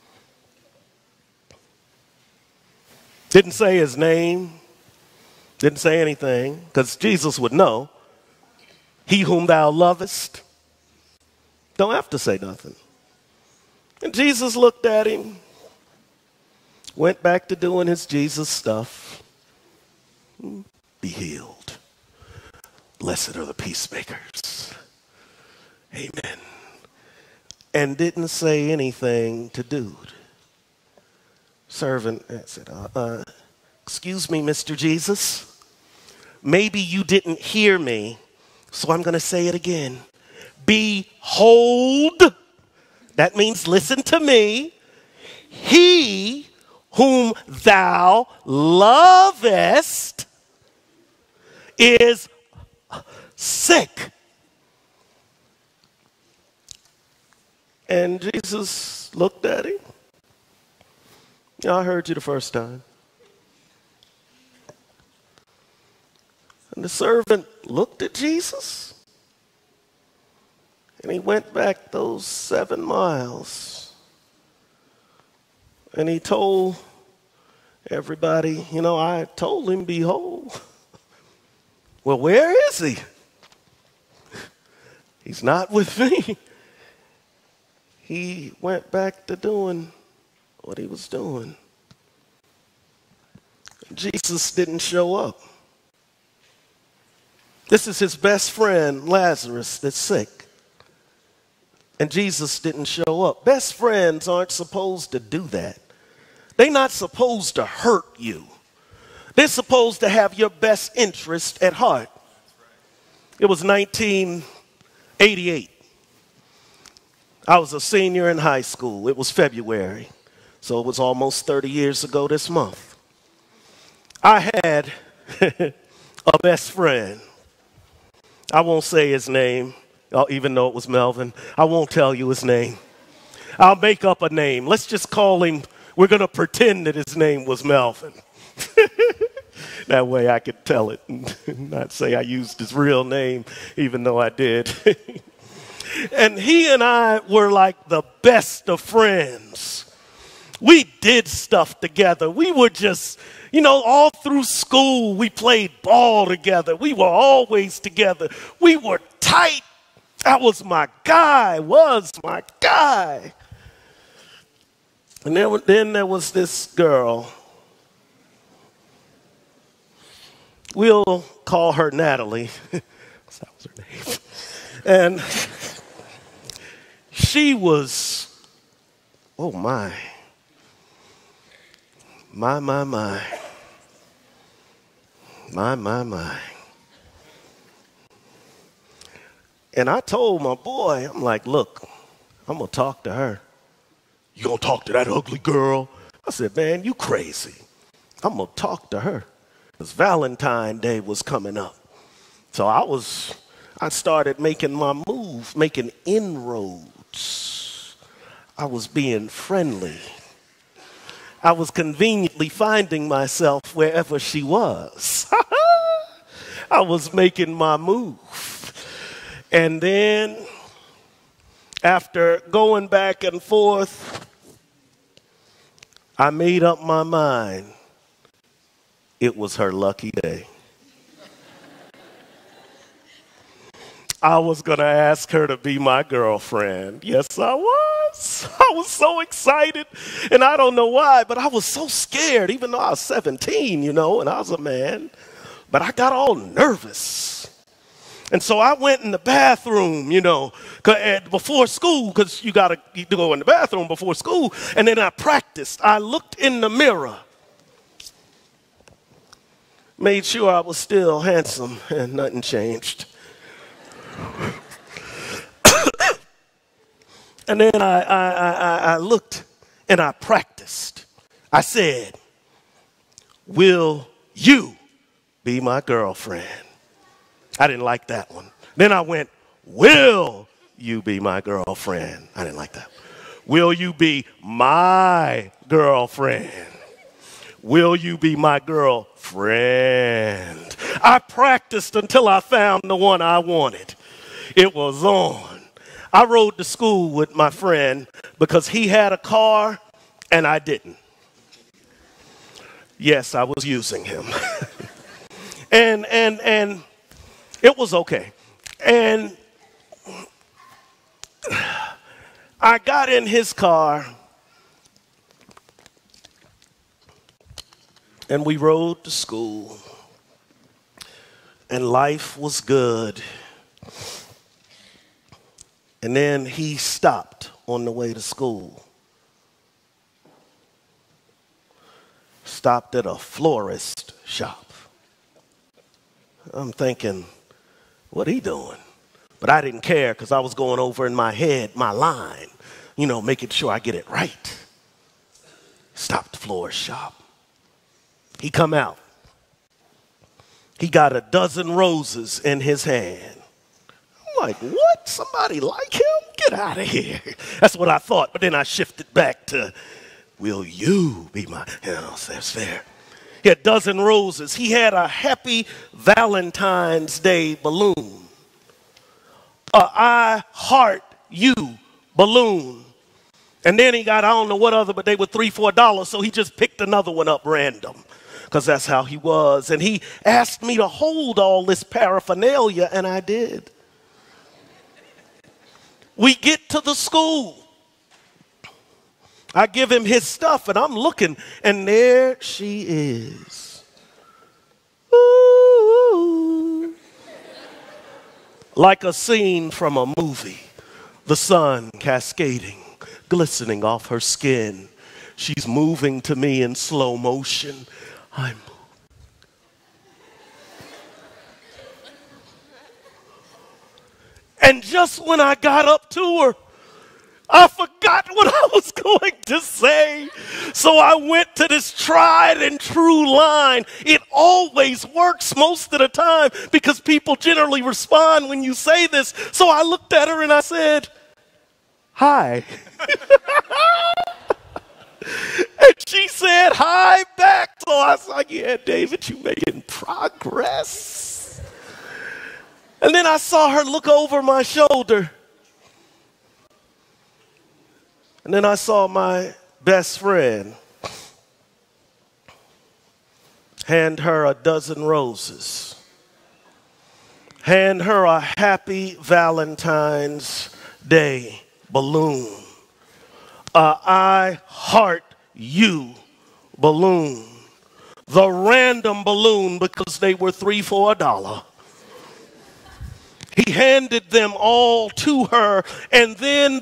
Speaker 12: Didn't say his name. Didn't say anything. Because Jesus would know. He whom thou lovest. Don't have to say nothing. And Jesus looked at him, went back to doing his Jesus stuff. Be healed. Blessed are the peacemakers. Amen. And didn't say anything to dude. Servant said, excuse me, Mr. Jesus. Maybe you didn't hear me, so I'm going to say it again. Behold, that means listen to me, he whom thou lovest is sick. And Jesus looked at him. I heard you the first time. And the servant looked at Jesus. And he went back those 7 miles. And he told everybody, I told him, behold. Well, where is he? He's not with me. He went back to doing what he was doing. Jesus didn't show up. This is his best friend, Lazarus, that's sick. And Jesus didn't show up. Best friends aren't supposed to do that. They're not supposed to hurt you. They're supposed to have your best interest at heart. It was 1988. I was a senior in high school. It was February. So it was almost 30 years ago this month. I had a best friend. I won't say his name. Even though it was Melvin, I won't tell you his name. I'll make up a name. Let's just call him, we're going to pretend that his name was Melvin. That way I could tell it and not say I used his real name, even though I did. And he and I were like the best of friends. We did stuff together. We were just, all through school, we played ball together. We were always together. We were tight. That was my guy, And then there was this girl. We'll call her Natalie. That was her name. And she was, oh my. My. And I told my boy, I'm like, look, I'm going to talk to her. You gonna talk to that ugly girl? I said, man, you crazy. I'm gonna talk to her. Because Valentine's Day was coming up. So I started making my move, making inroads. I was being friendly. I was conveniently finding myself wherever she was. I was making my move. And then, after going back and forth, I made up my mind. It was her lucky day. I was going to ask her to be my girlfriend. Yes, I was. I was so excited, and I don't know why, but I was so scared, even though I was 17, and I was a man. But I got all nervous. And so I went in the bathroom, before school, because you got to go in the bathroom before school. And then I practiced. I looked in the mirror, made sure I was still handsome, and nothing changed. And then I looked and I practiced. I said, will you be my girlfriend? I didn't like that one. Then I went, will you be my girlfriend? I didn't like that. Will you be my girlfriend? Will you be my girlfriend? I practiced until I found the one I wanted. It was on. I rode to school with my friend because he had a car and I didn't. Yes, I was using him. and it was okay. And I got in his car and we rode to school. And life was good. And then he stopped on the way to school. Stopped at a florist shop. I'm thinking, what he doing? But I didn't care because I was going over in my head, my line, making sure I get it right. Stopped at the florist shop. He come out. He got a dozen roses in his hand. I'm like, what? Somebody like him? Get out of here. That's what I thought. But then I shifted back to, will you be my, that's fair. He had a dozen roses. He had a happy Valentine's Day balloon. I heart you balloon. And then he got, I don't know what other, but they were $3, $4. So he just picked another one up random. Because that's how he was. And he asked me to hold all this paraphernalia, and I did. We get to the school. I give him his stuff, and I'm looking, and there she is. Ooh. Like a scene from a movie. The sun cascading, glistening off her skin. She's moving to me in slow motion. I'm And just when I got up to her, I forgot what I was going to say. So I went to this tried and true line. It always works most of the time because people generally respond when you say this. So I looked at her and I said, hi. And she said hi back. So I was like, yeah, David, you making progress. And then I saw her look over my shoulder. And then I saw my best friend hand her a dozen roses. Hand her a happy Valentine's Day balloon. I heart you balloon. The random balloon because they were $3 for $1. He handed them all to her, and then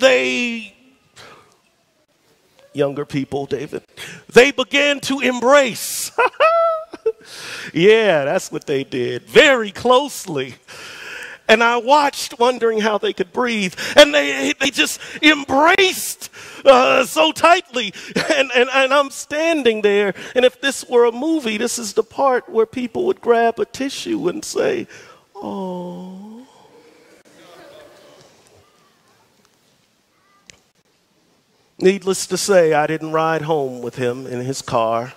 Speaker 12: younger people, David, they began to embrace. Yeah, that's what they did, very closely. And I watched, wondering how they could breathe. And they just embraced so tightly. And I'm standing there. And if this were a movie, this is the part where people would grab a tissue and say, oh. Needless to say, I didn't ride home with him in his car.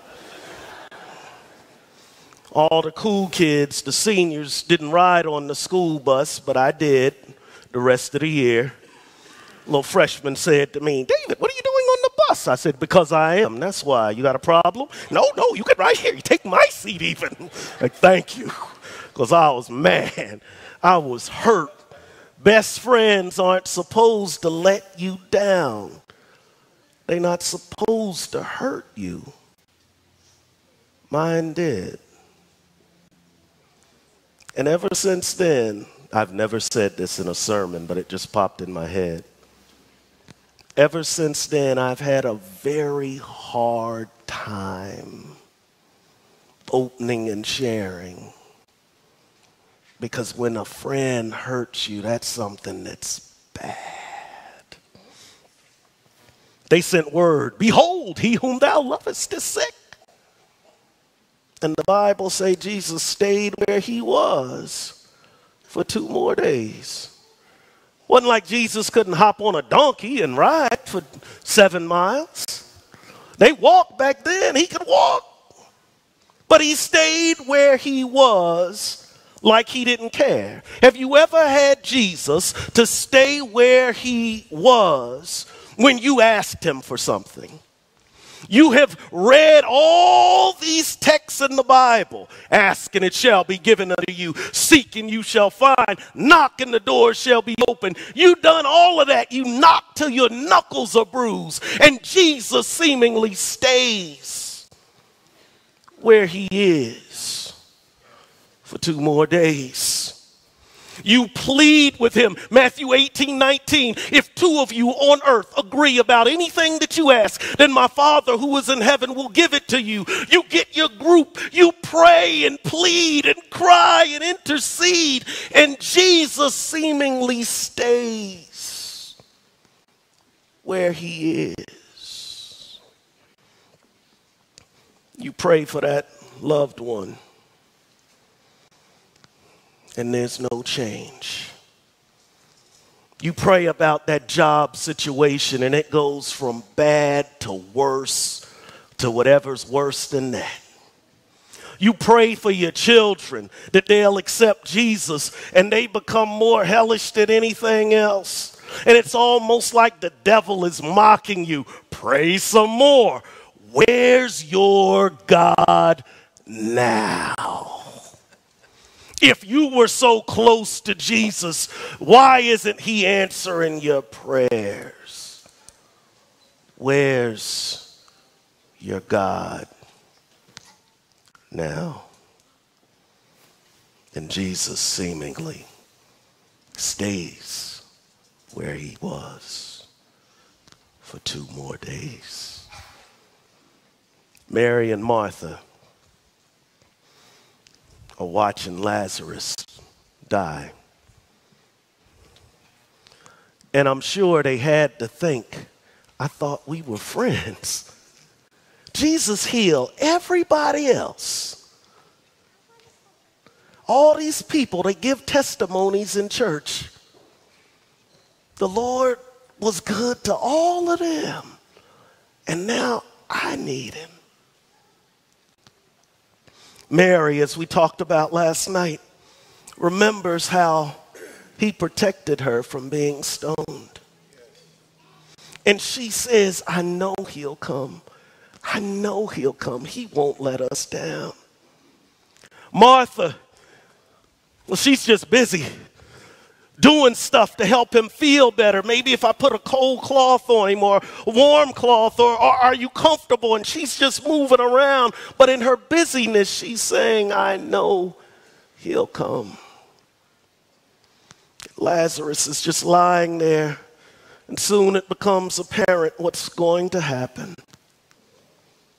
Speaker 12: All the cool kids, the seniors, didn't ride on the school bus, but I did the rest of the year. Little freshman said to me, David, what are you doing on the bus? I said, because I am. That's why. You got a problem? No, you get right here. You take my seat even. Like, thank you. Because I was mad. I was hurt. Best friends aren't supposed to let you down. They're not supposed to hurt you. Mine did. And ever since then, I've never said this in a sermon, but it just popped in my head. Ever since then, I've had a very hard time opening and sharing. Because when a friend hurts you, that's something that's bad. They sent word, behold, he whom thou lovest is sick. And the Bible say Jesus stayed where he was for 2 more days. Wasn't like Jesus couldn't hop on a donkey and ride for 7 miles. They walked back then. He could walk. But he stayed where he was like he didn't care. Have you ever had Jesus to stay where he was when you asked him for something? You have read all these texts in the Bible. Ask and it shall be given unto you. Seek and you shall find. Knock and the door shall be open. You've done all of that. You knock till your knuckles are bruised. And Jesus seemingly stays where he is for 2 more days. You plead with him. Matthew 18:19. If 2 of you on earth agree about anything that you ask, then my Father who is in heaven will give it to you. You get your group. You pray and plead and cry and intercede. And Jesus seemingly stays where he is. You pray for that loved one. And there's no change. You pray about that job situation and it goes from bad to worse to whatever's worse than that. You pray for your children that they'll accept Jesus and they become more hellish than anything else. And it's almost like the devil is mocking you. Pray some more. Where's your God now? If you were so close to Jesus, why isn't he answering your prayers? Where's your God now? And Jesus seemingly stays where he was for 2 more days. Mary and Martha are watching Lazarus die. And I'm sure they had to think, I thought we were friends. Jesus healed everybody else. All these people, they give testimonies in church. The Lord was good to all of them. And now I need him. Mary, as we talked about last night, remembers how he protected her from being stoned. And she says, I know he'll come. I know he'll come. He won't let us down. Martha, well, she's just busy doing stuff to help him feel better. Maybe if I put a cold cloth on him or a warm cloth, or are you comfortable? And she's just moving around. But in her busyness, she's saying, I know he'll come. Lazarus is just lying there. And soon it becomes apparent what's going to happen.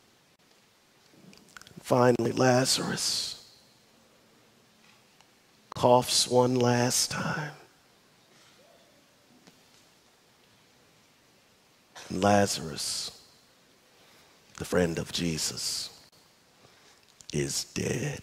Speaker 12: Finally, Lazarus coughs one last time. Lazarus, the friend of Jesus, is dead.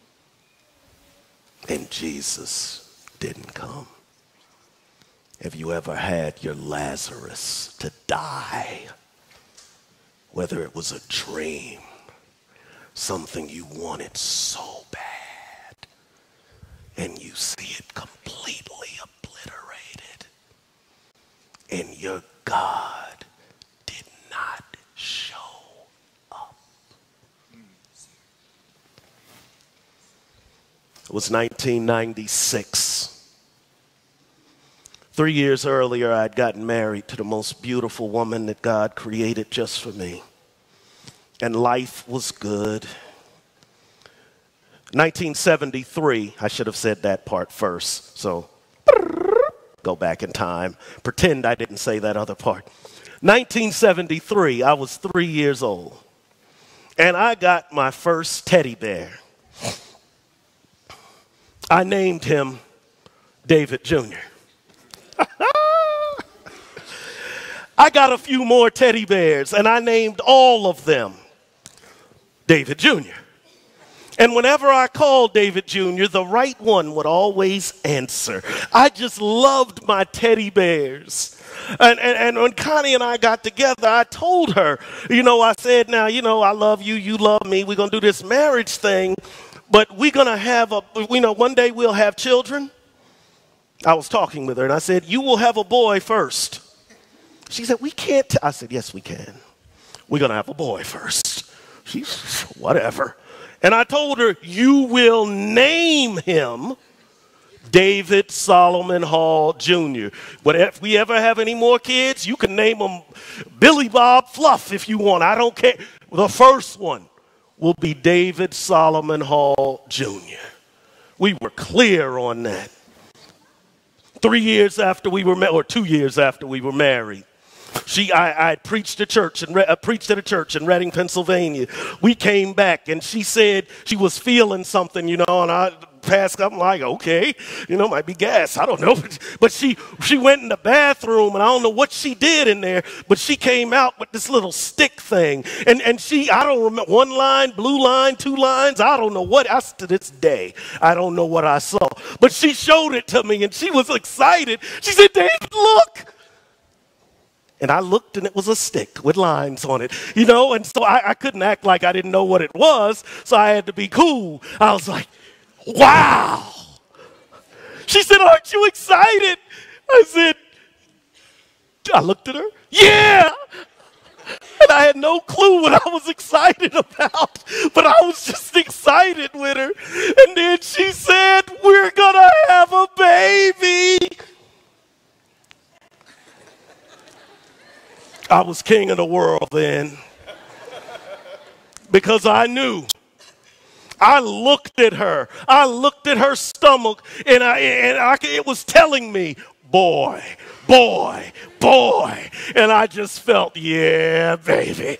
Speaker 12: And Jesus didn't come. Have you ever had your Lazarus to die? Whether it was a dream, something you wanted so bad, and you see it completely obliterated, and your God did not show up. It was 1996. 3 years earlier, I'd gotten married to the most beautiful woman that God created just for me. And life was good. 1973, I should have said that part first. So, go back in time. Pretend I didn't say that other part. 1973, I was 3 years old. And I got my first teddy bear. I named him David Jr. I got a few more teddy bears, and I named all of them David Jr. And whenever I called David Jr., the right one would always answer. I just loved my teddy bears. And when Connie and I got together, I told her, I said, now, I love you, you love me. We're going to do this marriage thing, but we're going to have one day we'll have children. I was talking with her, and I said, you will have a boy first. She said, we can't. I said, yes, we can. We're going to have a boy first. She's whatever. And I told her, you will name him David Solomon Hall Jr. But if we ever have any more kids, you can name him Billy Bob Fluff if you want. I don't care. The first one will be David Solomon Hall Jr. We were clear on that. 3 years after we were married, or 2 years after we were married, I preached at a church in Reading, Pennsylvania. We came back, and she said she was feeling something, and I passed up. I'm like, okay, might be gas. I don't know. But she went in the bathroom, and I don't know what she did in there, but she came out with this little stick thing. And I don't remember, 1 line, blue line, 2 lines. I don't know what, to this day, I don't know what I saw. But she showed it to me, and she was excited. She said, David, look. And I looked, and it was a stick with lines on it, and so I couldn't act like I didn't know what it was, so I had to be cool. I was like, wow. She said, aren't you excited? I looked at her, yeah. And I had no clue what I was excited about, but I was just excited with her. And then she said, we're going to have a baby. I was king of the world then, because I knew. I looked at her. I looked at her stomach, and it was telling me, boy, boy, boy. And I just felt, yeah, baby.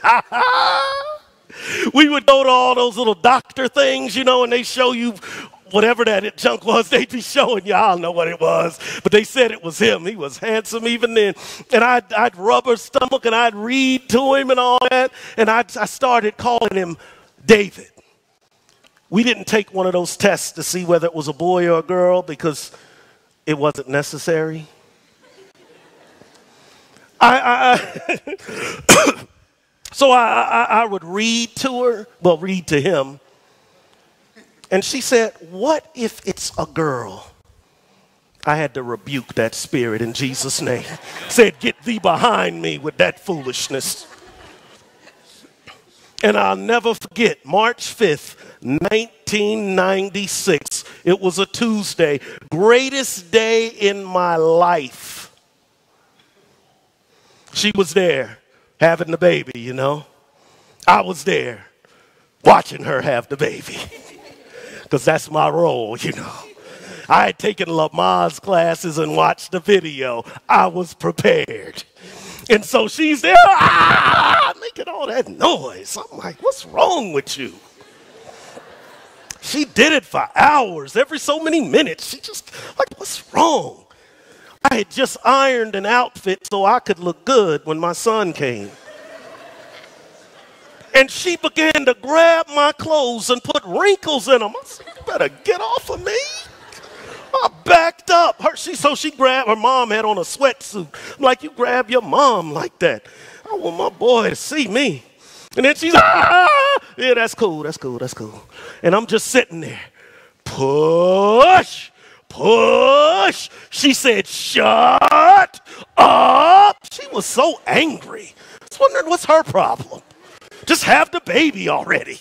Speaker 12: We would go to all those little doctor things, and they show you whatever that junk was, they'd be showing you. I don't know what it was, but they said it was him. He was handsome even then. And I'd rub her stomach, and I'd read to him and all that. And I started calling him David. We didn't take one of those tests to see whether it was a boy or a girl because it wasn't necessary. So I would read to him. And she said, what if it's a girl? I had to rebuke that spirit in Jesus' name. Said, get thee behind me with that foolishness. And I'll never forget, March 5th, 1996. It was a Tuesday. Greatest day in my life. She was there having the baby, I was there watching her have the baby. Because that's my role, I had taken Lamaze classes and watched the video. I was prepared. And so she's there, making all that noise. I'm like, what's wrong with you? she did it for hours, every so many minutes. She just, like, what's wrong? I had just ironed an outfit so I could look good when my son came. And she began to grab my clothes and put wrinkles in them. I said, you better get off of me. I backed up. She grabbed, her mom had on a sweatsuit. I'm like, you grab your mom like that. I want my boy to see me. And then she's, yeah, that's cool. And I'm just sitting there. Push. She said, shut up. She was so angry. I was wondering what's her problem. Just have the baby already.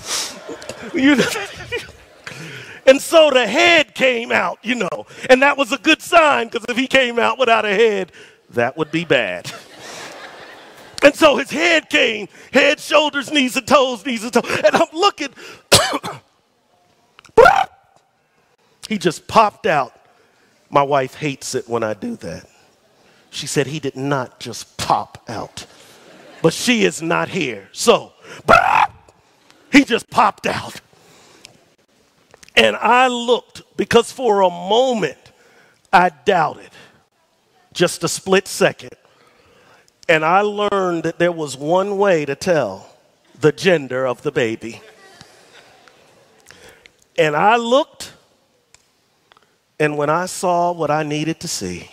Speaker 12: And so the head came out, and that was a good sign, because if he came out without a head, that would be bad. And so his head came, head, shoulders, knees, and toes, and I'm looking. He just popped out. My wife hates it when I do that. She said he did not just pop out, but she is not here. So, he just popped out. And I looked, because for a moment I doubted, just a split second. And I learned that there was one way to tell the gender of the baby. And I looked, and when I saw what I needed to see,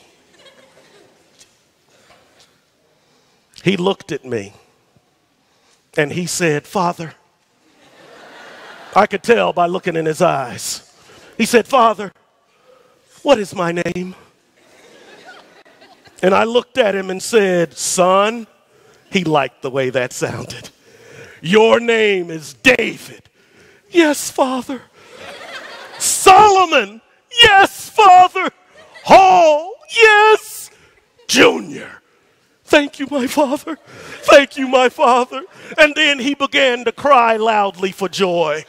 Speaker 12: he looked at me and he said, Father, I could tell by looking in his eyes. He said, Father, what is my name? And I looked at him and said, son, he liked the way that sounded. Your name is David. Yes, Father. Solomon. Yes, Father. Hall. Yes. Junior. Thank you, my Father. Thank you, my Father. And then he began to cry loudly for joy.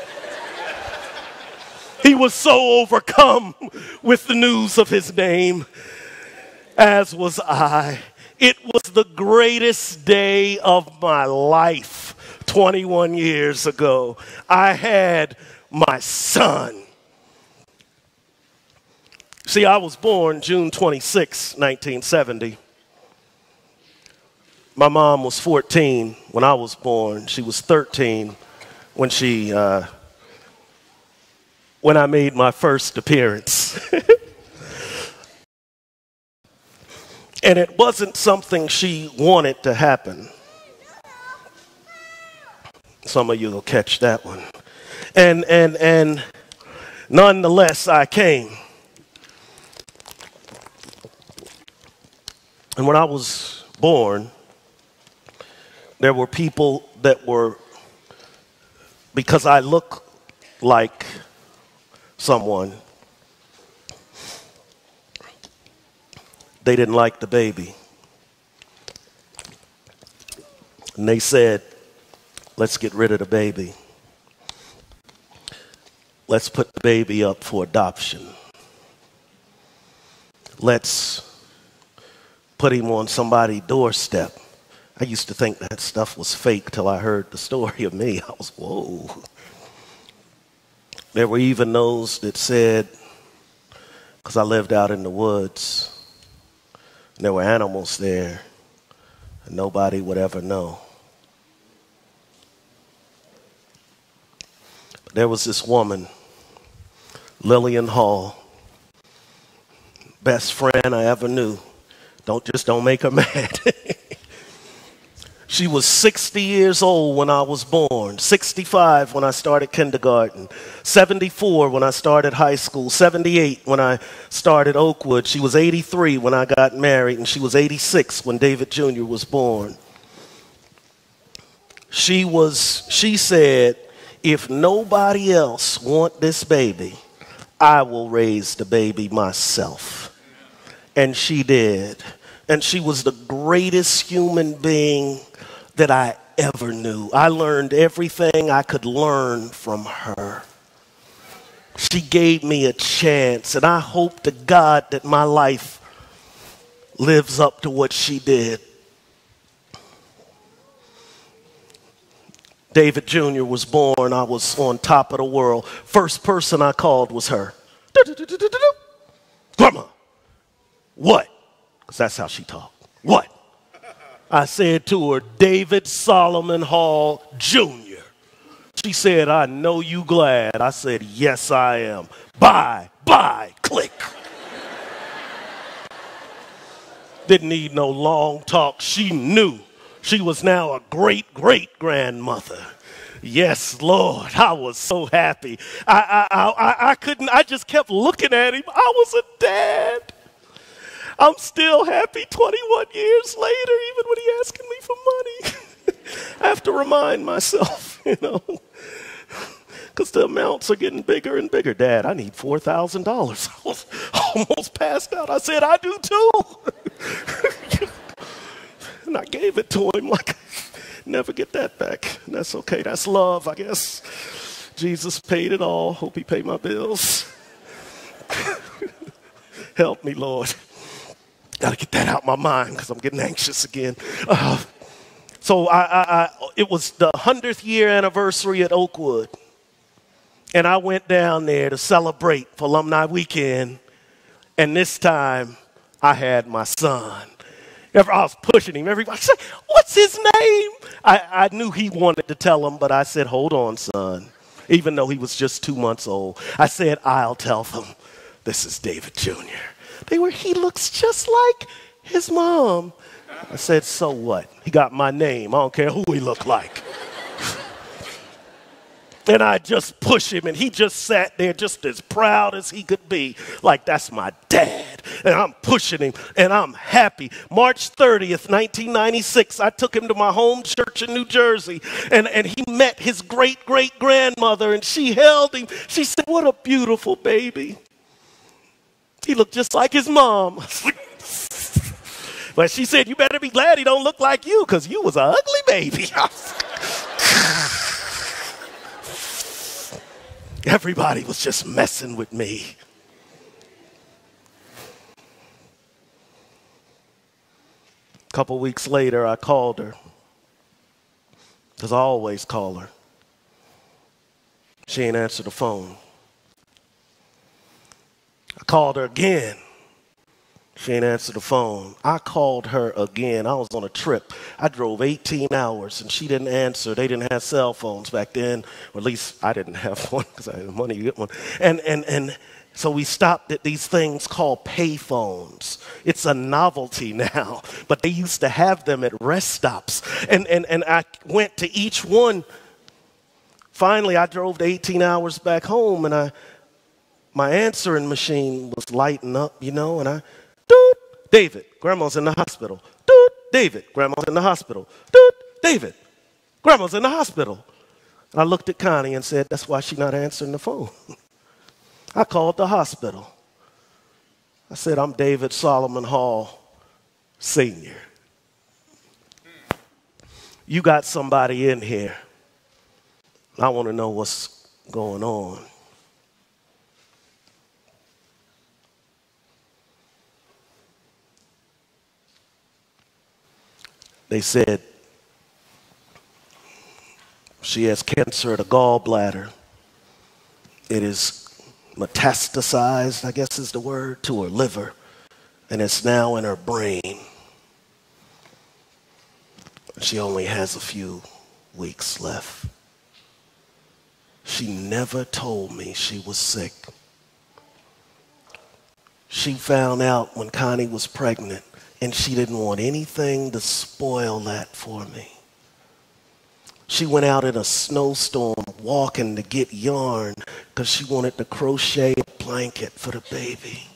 Speaker 12: He was so overcome with the news of his name, as was I. It was the greatest day of my life 21 years ago. I had my son. See, I was born June 26, 1970. My mom was 14 when I was born. She was 13 when I made my first appearance. And it wasn't something she wanted to happen. Some of you will catch that one. And nonetheless, I came. And when I was born, there were people that were, because I look like someone, they didn't like the baby. And they said, let's get rid of the baby. Let's put the baby up for adoption. Let's put him on somebody's doorstep. I used to think that stuff was fake till I heard the story of me. I was, whoa. There were even those that said, because I lived out in the woods, and there were animals there, and nobody would ever know. But there was this woman, Lillian Hall, best friend I ever knew. Don't make her mad. She was 60 years old when I was born, 65 when I started kindergarten, 74 when I started high school, 78 when I started Oakwood. She was 83 when I got married, and she was 86 when David Jr. was born. She said, if nobody else want this baby, I will raise the baby myself. And she did. And she was the greatest human being that I ever knew. I learned everything I could learn from her. She gave me a chance, and I hope to God that my life lives up to what she did. David Jr. was born, I was on top of the world. First person I called was her. Grandma, what? Because that's how she talked. What? I said to her, David Solomon Hall Jr. She said, I know you glad. I said, yes, I am. Bye, bye, click. Didn't need no long talk. She knew she was now a great-great-grandmother. Yes, Lord, I was so happy. I just kept looking at him. I was a dad. I'm still happy 21 years later, even when he asking me for money. I have to remind myself, because the amounts are getting bigger and bigger. Dad, I need $4,000. I was almost passed out. I said, I do too. And I gave it to him like, never get that back. And that's okay. That's love, I guess. Jesus paid it all. Hope he paid my bills. Help me, Lord. Got to get that out of my mind because I'm getting anxious again. So it was the 100th year anniversary at Oakwood. And I went down there to celebrate for Alumni Weekend. And this time, I had my son. I was pushing him. Everybody said, what's his name? I knew he wanted to tell him, but I said, hold on, son. Even though he was just 2 months old. I said, I'll tell them. This is David Jr. He looks just like his mom. I said, so what? He got my name. I don't care who he looked like. And I just pushed him, and he just sat there just as proud as he could be. Like, that's my dad. And I'm pushing him, and I'm happy. March 30th, 1996, I took him to my home church in New Jersey, and he met his great-great-grandmother, and she held him. She said, what a beautiful baby. He looked just like his mom. But she said, you better be glad he don't look like you, because you was an ugly baby. Everybody was just messing with me. A couple weeks later, I called her, because I always call her. She ain't answered the phone. I called her again. She ain't answered the phone. I called her again. I was on a trip. I drove 18 hours, and she didn't answer. They didn't have cell phones back then, or at least I didn't have one because I had the money to get one. And so we stopped at these things called pay phones. It's a novelty now, but they used to have them at rest stops. And I went to each one. Finally, I drove the 18 hours back home, and my answering machine was lighting up, and I, David, grandma's in the hospital. David, grandma's in the hospital. David, grandma's in the hospital. And I looked at Connie and said, that's why she's not answering the phone. I called the hospital. I said, I'm David Solomon Hall, Sr. You got somebody in here. I want to know what's going on. They said she has cancer of the gallbladder. It is metastasized, I guess is the word, to her liver, and it's now in her brain. She only has a few weeks left. She never told me she was sick. She found out when Connie was pregnant, and she didn't want anything to spoil that for me. She went out in a snowstorm walking to get yarn because she wanted to crochet a blanket for the baby.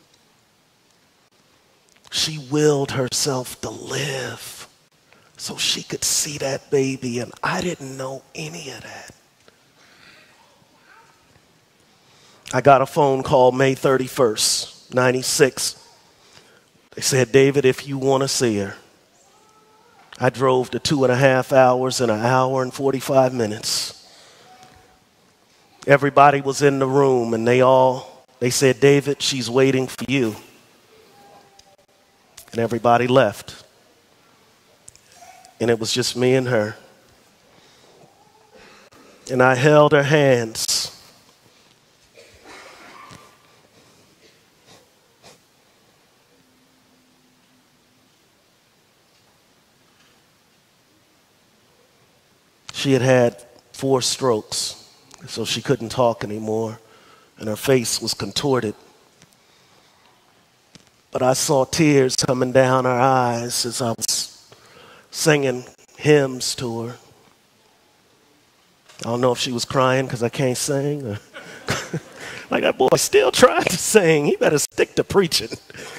Speaker 12: She willed herself to live so she could see that baby, and I didn't know any of that. I got a phone call May 31st, 96. They said, David, if you want to see her. I drove the 2.5 hours in 1 hour and 45 minutes. Everybody was in the room, and they said, David, she's waiting for you. And everybody left. And it was just me and her. and I held her hands. She had had 4 strokes, so she couldn't talk anymore, and her face was contorted. But I saw tears coming down her eyes as I was singing hymns to her. I don't know if she was crying because I can't sing, or like, that boy still trying to sing. He better stick to preaching.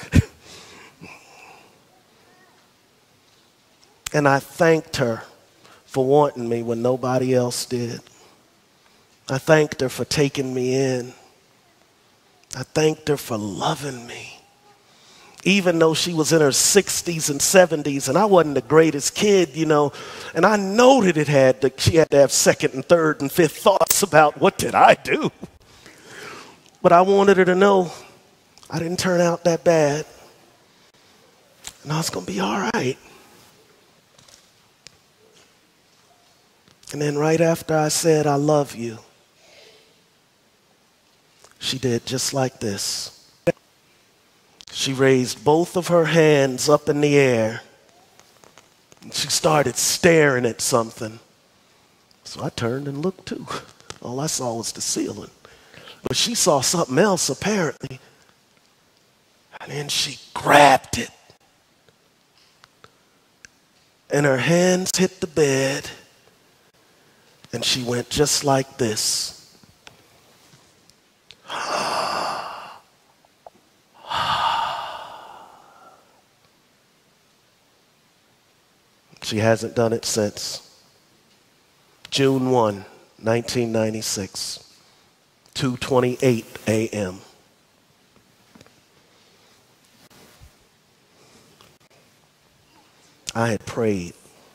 Speaker 12: And I thanked her for wanting me when nobody else did. I thanked her for taking me in. I thanked her for loving me. Even though she was in her 60s and 70s and I wasn't the greatest kid, you know, and I know that she had to have second and third and fifth thoughts about what did I do. But I wanted her to know I didn't turn out that bad. And I was going to be all right. And then right after I said, I love you, she did just like this. She raised both of her hands up in the air. And she started staring at something. So I turned and looked too. All I saw was the ceiling. But she saw something else apparently. And then she grabbed it. And her hands hit the bed. And she went just like this. She hasn't done it since. June 1, 1996, 2:28 a.m. I had prayed.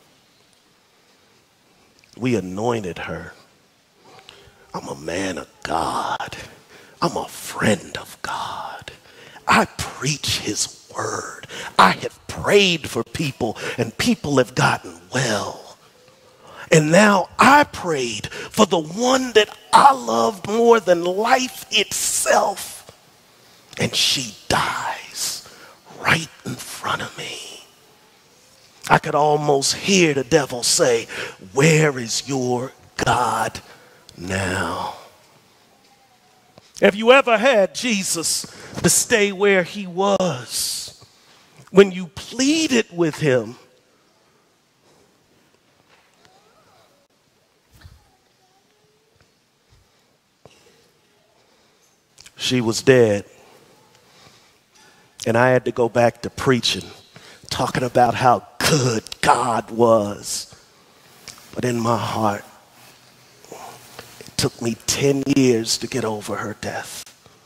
Speaker 12: We anointed her. I'm a man of God. I'm a friend of God. I preach his word. I have prayed for people and people have gotten well. And now I prayed for the one that I loved more than life itself. And she dies right in front of me. I could almost hear the devil say, where is your God now? Have you ever had Jesus to stay where he was? When you pleaded with him, she was dead. And I had to go back to preaching, talking about how good God was. But in my heart, it took me 10 years to get over her death.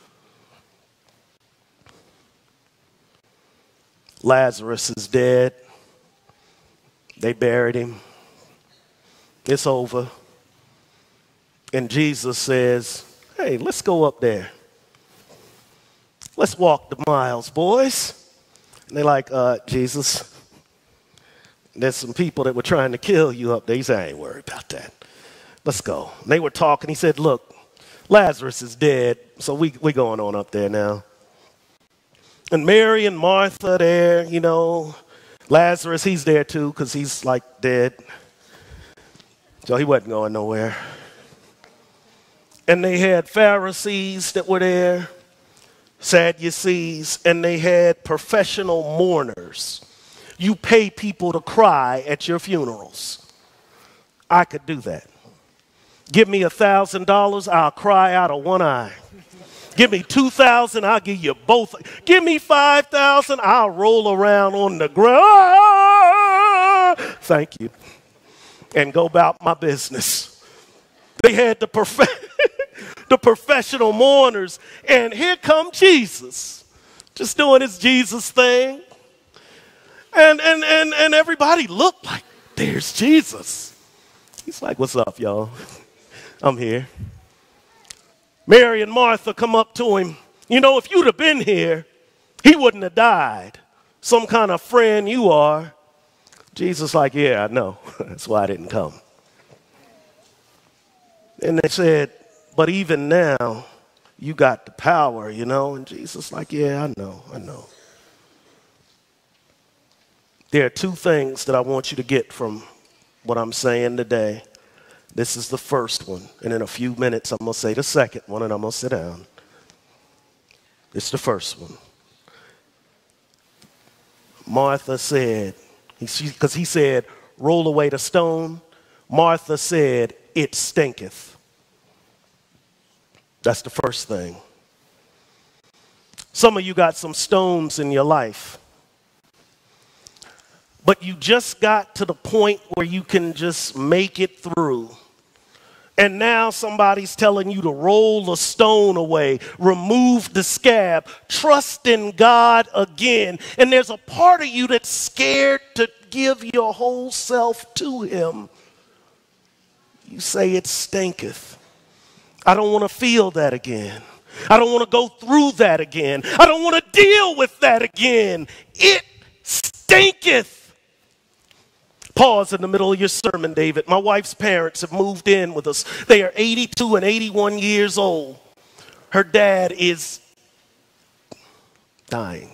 Speaker 12: Lazarus is dead. They buried him. It's over. And Jesus says, hey, let's go up there. Let's walk the miles, boys. And they're like, Jesus, there's some people that were trying to kill you up there. He said, I ain't worried about that. Let's go. And they were talking. He said, look, Lazarus is dead, so we going on up there now. And Mary and Martha there, you know. Lazarus, he's there too because he's like dead. So he wasn't going nowhere. And they had Pharisees that were there, Sadducees, and they had professional mourners. You pay people to cry at your funerals. I could do that. Give me $1,000, I'll cry out of one eye. Give me $2,000, I'll give you both. Give me $5,000, I'll roll around on the ground. Thank you. And go about my business. They had the professional mourners, and here come Jesus, just doing his Jesus thing. And everybody looked like, there's Jesus. He's like, what's up, y'all? I'm here. Mary and Martha come up to him. You know, if you'd have been here, he wouldn't have died. Some kind of friend you are. Jesus like, yeah, I know. That's why I didn't come. And they said, but even now, you got the power, you know? And Jesus like, yeah, I know. There are two things that I want you to get from what I'm saying today. This is the first one. And in a few minutes, I'm going to say the second one, and I'm going to sit down. It's the first one. Martha said, because he said, roll away the stone. Martha said, it stinketh. That's the first thing. Some of you got some stones in your life, but you just got to the point where you can just make it through. And now somebody's telling you to roll the stone away, remove the scab, trust in God again. And there's a part of you that's scared to give your whole self to him. You say it stinketh. I don't want to feel that again. I don't want to go through that again. I don't want to deal with that again. It stinketh. Pause in the middle of your sermon, David. My wife's parents have moved in with us. They are 82 and 81 years old. Her dad is dying.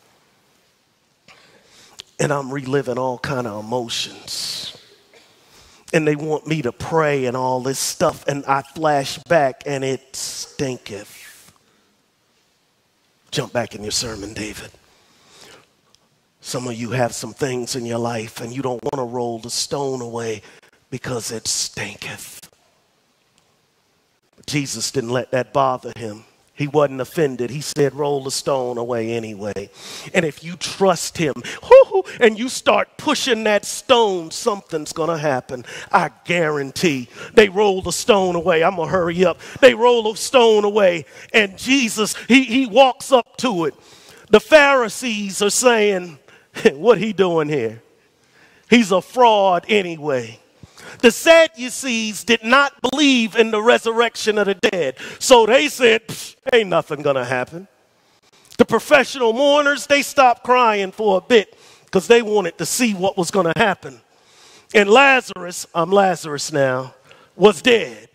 Speaker 12: And I'm reliving all kind of emotions. And they want me to pray and all this stuff. And I flash back and it stinketh. Jump back in your sermon, David. Some of you have some things in your life and you don't want to roll the stone away because it stinketh. But Jesus didn't let that bother him. He wasn't offended. He said, roll the stone away anyway. And if you trust him, and you start pushing that stone, something's going to happen. I guarantee. They roll the stone away. I'm going to hurry up. They roll the stone away. And Jesus, he walks up to it. The Pharisees are saying, what he doing here? He's a fraud anyway. The Sadducees did not believe in the resurrection of the dead. So they said, ain't nothing going to happen. The professional mourners, they stopped crying for a bit because they wanted to see what was going to happen. And Lazarus, I'm Lazarus now, was dead.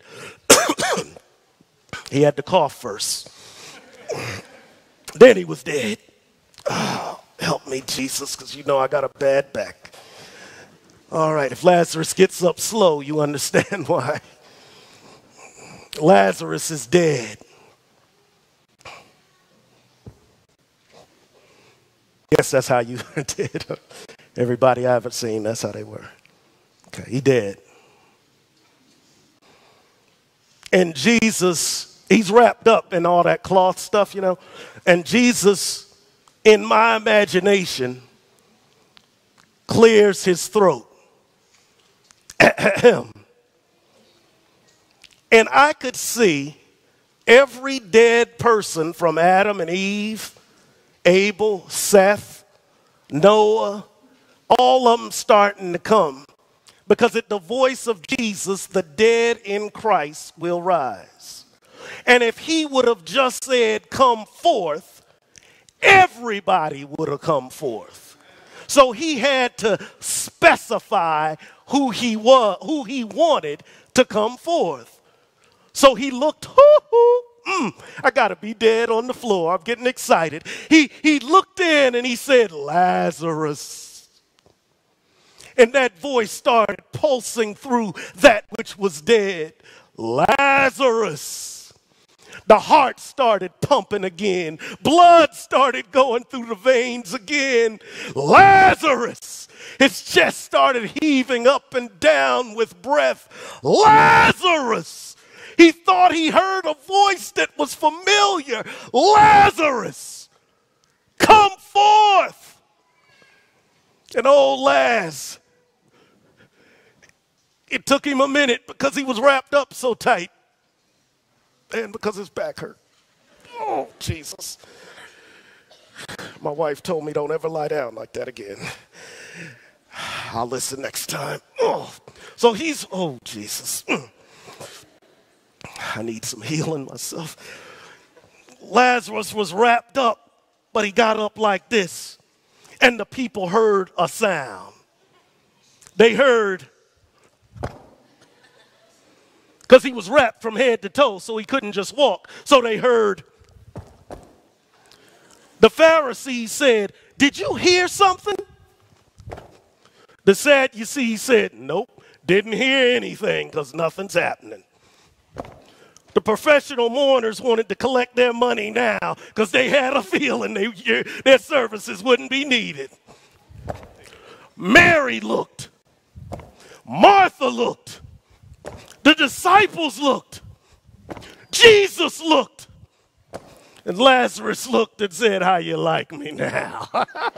Speaker 12: He had to cough first. Then he was dead. Oh, help me, Jesus, because you know I got a bad back. All right, if Lazarus gets up slow, you understand why. Lazarus is dead. Yes, that's how you did. Everybody I ever seen, that's how they were. Okay, he dead. And Jesus, he's wrapped up in all that cloth stuff, you know. And Jesus, in my imagination, clears his throat. And I could see every dead person from Adam and Eve, Abel, Seth, Noah, all of them starting to come. Because at the voice of Jesus, the dead in Christ will rise. And if he would have just said, come forth, everybody would have come forth. So he had to specify who he was, who he wanted to come forth. So he looked, I gotta be dead on the floor. I'm getting excited. He looked in and he said, Lazarus. And that voice started pulsing through that which was dead. Lazarus. The heart started pumping again. Blood started going through the veins again. Lazarus. His chest started heaving up and down with breath. Lazarus. He thought he heard a voice that was familiar. Lazarus, come forth. And old Laz, it took him a minute because he was wrapped up so tight. And because his back hurt. Oh, Jesus. My wife told me don't ever lie down like that again. I'll listen next time. Oh. So he's, oh, Jesus. I need some healing myself. Lazarus was wrapped up, but he got up like this. And the people heard a sound. They heard, because he was wrapped from head to toe, so he couldn't just walk. So they heard. The Pharisees said, did you hear something? The Sadducees said, nope, didn't hear anything because nothing's happening. The professional mourners wanted to collect their money now because they had a feeling their services wouldn't be needed. Mary looked. Martha looked. The disciples looked. Jesus looked. And Lazarus looked and said, how you like me now?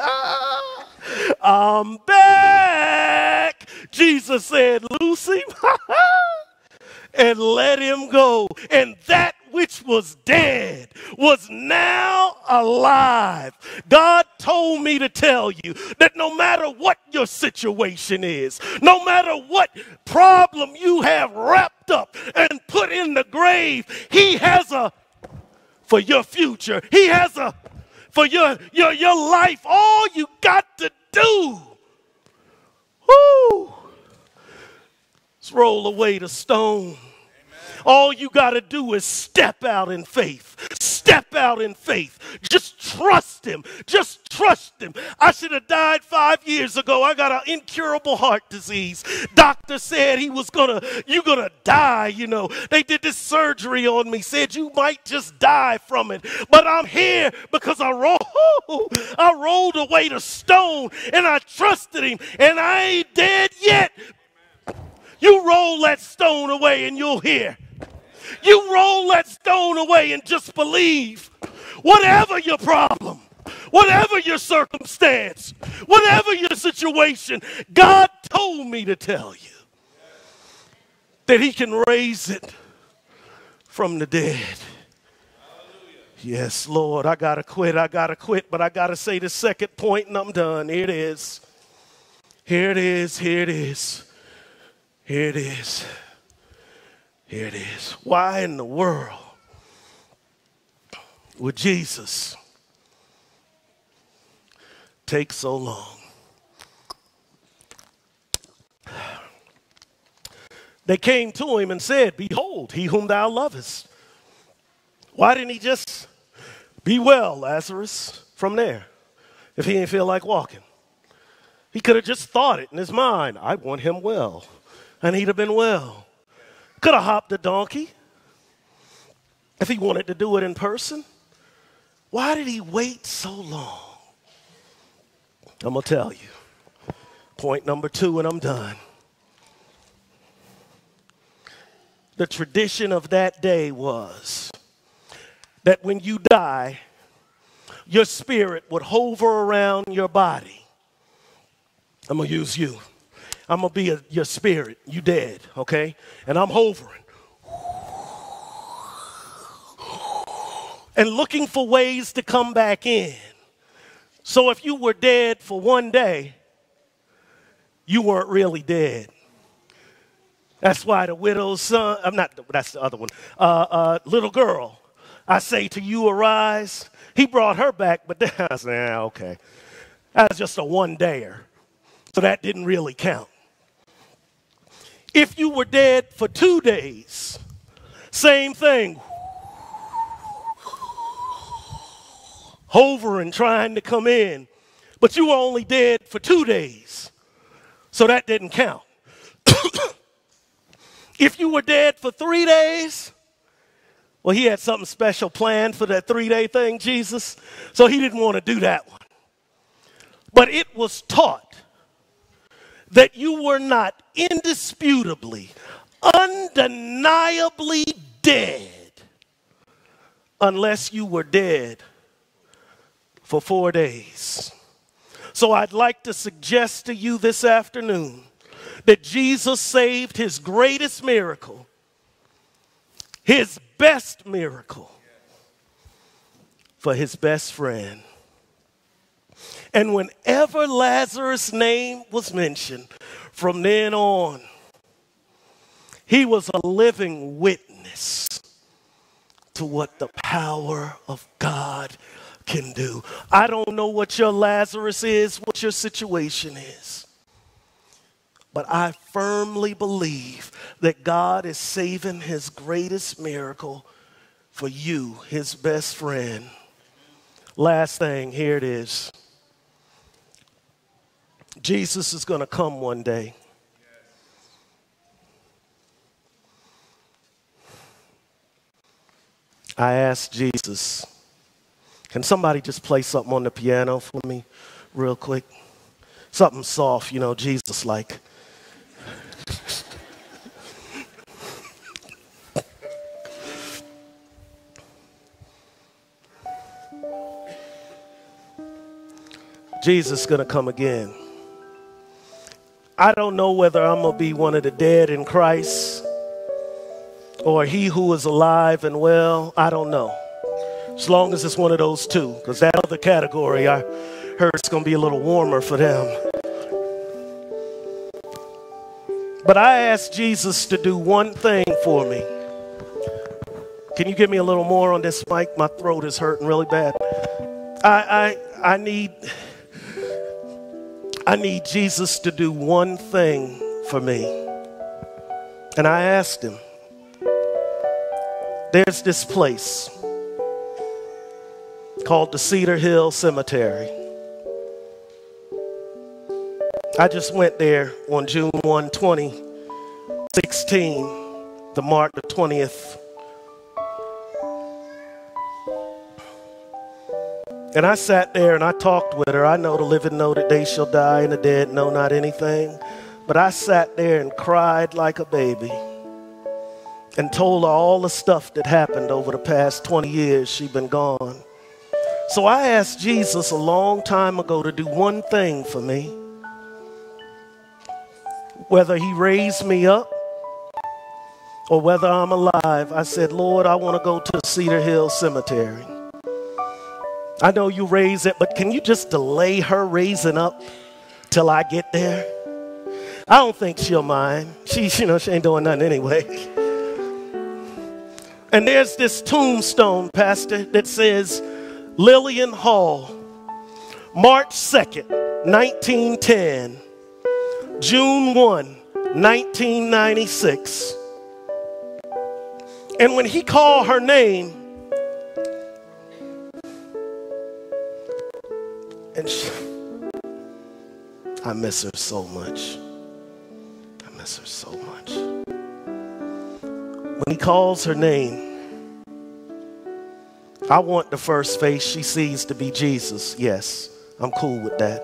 Speaker 12: I'm back. Jesus said, loose him and let him go. And that which was dead was now alive. God told me to tell you that no matter what your situation is, no matter what problem you have wrapped up and put in the grave, he has a for your future. He has a for your life. All you got to do, is roll away the stone. All you got to do is step out in faith. Step out in faith. Just trust him. Just trust him. I should have died 5 years ago. I got an incurable heart disease. Doctor said you're going to die, you know. They did this surgery on me, said you might just die from it. But I'm here because I rolled away the stone and I trusted him, and I ain't dead yet. You roll that stone away and you'll hear. You roll that stone away and just believe. Whatever your problem, whatever your circumstance, whatever your situation, God told me to tell you that he can raise it from the dead. Yes, Lord, I got to quit, but I got to say the second point and I'm done. Here it is. Here it is. Here it is. Here it is. Here it is. Why in the world would Jesus take so long? They came to him and said, behold, he whom thou lovest. Why didn't he just be well, Lazarus, from there, if he didn't feel like walking? He could have just thought it in his mind. I want him well. And he'd have been well. Could have hopped a donkey if he wanted to do it in person. Why did he wait so long? I'm going to tell you. Point number 2, and I'm done. The tradition of that day was that when you die, your spirit would hover around your body. I'm going to use you. I'm going to be your spirit. You dead, okay? And I'm hovering. And looking for ways to come back in. So if you were dead for one day, you weren't really dead. That's why the widow's son, that's the other one. Little girl, I say to you, arise. He brought her back, but then I said, okay. That was just a one-dayer. So that didn't really count. If you were dead for 2 days, same thing. Hovering, trying to come in. But you were only dead for 2 days. So that didn't count. If you were dead for 3 days, well, he had something special planned for that 3-day thing, Jesus. So he didn't want to do that one. But it was taught that you were not indisputably, undeniably dead unless you were dead for 4 days. So I'd like to suggest to you this afternoon that Jesus saved his greatest miracle, his best miracle, for his best friend. And whenever Lazarus' name was mentioned, from then on, he was a living witness to what the power of God can do. I don't know what your Lazarus is, what your situation is. But I firmly believe that God is saving his greatest miracle for you, his best friend. Last thing, here it is. Jesus is going to come one day. I asked Jesus, can somebody just play something on the piano for me real quick? Something soft, you know, Jesus like. Jesus is going to come again. I don't know whether I'm going to be one of the dead in Christ or he who is alive and well. I don't know. As long as it's one of those two, because that other category, I heard it's going to be a little warmer for them. But I asked Jesus to do one thing for me. Can you give me a little more on this mic? My throat is hurting really bad. I need Jesus to do one thing for me. And I asked him, there's this place called the Cedar Hill Cemetery. I just went there on June 1, 2016 to mark the 20th. And I sat there and I talked with her. I know the living know that they shall die and the dead know not anything. But I sat there and cried like a baby and told her all the stuff that happened over the past 20 years she'd been gone. So I asked Jesus a long time ago to do one thing for me. Whether he raised me up or whether I'm alive, I said, Lord, I want to go to Cedar Hill Cemetery. I know you raise it, but can you just delay her raising up till I get there? I don't think she'll mind. She ain't doing nothing anyway. And there's this tombstone, Pastor, that says, Lillian Hall, March 2nd, 1910, June 1, 1996. And when he called her name, and I miss her so much. I miss her so much. When he calls her name, I want the first face she sees to be Jesus. Yes, I'm cool with that.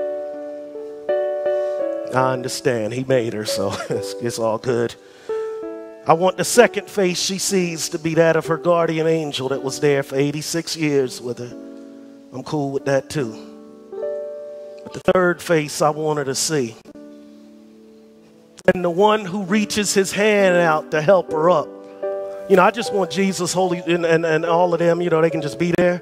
Speaker 12: I understand. He made her, so it's all good. I want the second face she sees to be that of her guardian angel that was there for 86 years with her. I'm cool with that too. But the third face I want her to see, and the one who reaches his hand out to help her up. You know, I just want Jesus, Holy, and all of them, they can just be there.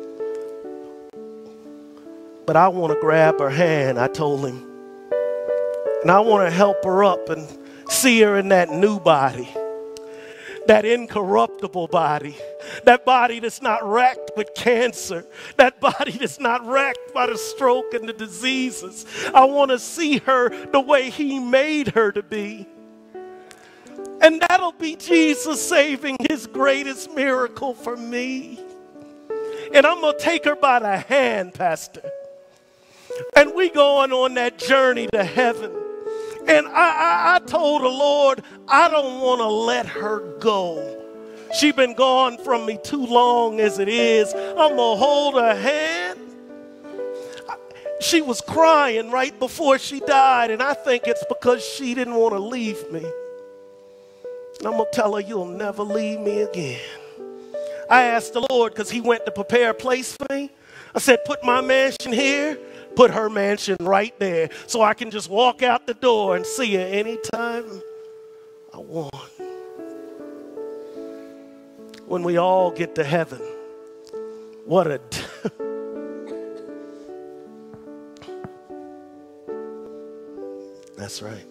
Speaker 12: But I want to grab her hand, I told him. And I want to help her up and see her in that new body, that incorruptible body, that body that's not racked with cancer, that body that's not racked by the stroke and the diseases. I want to see her the way he made her to be. And that'll be Jesus saving his greatest miracle for me. And I'm going to take her by the hand, Pastor. And we going on that journey to heaven. And I told the Lord, I don't want to let her go. She's been gone from me too long as it is. I'm going to hold her hand. She was crying right before she died, and I think it's because she didn't want to leave me. And I'm going to tell her, you'll never leave me again. I asked the Lord, because he went to prepare a place for me. I said, put my mansion here. Put her mansion right there so I can just walk out the door and see her anytime I want. When we all get to heaven, what a... That's right.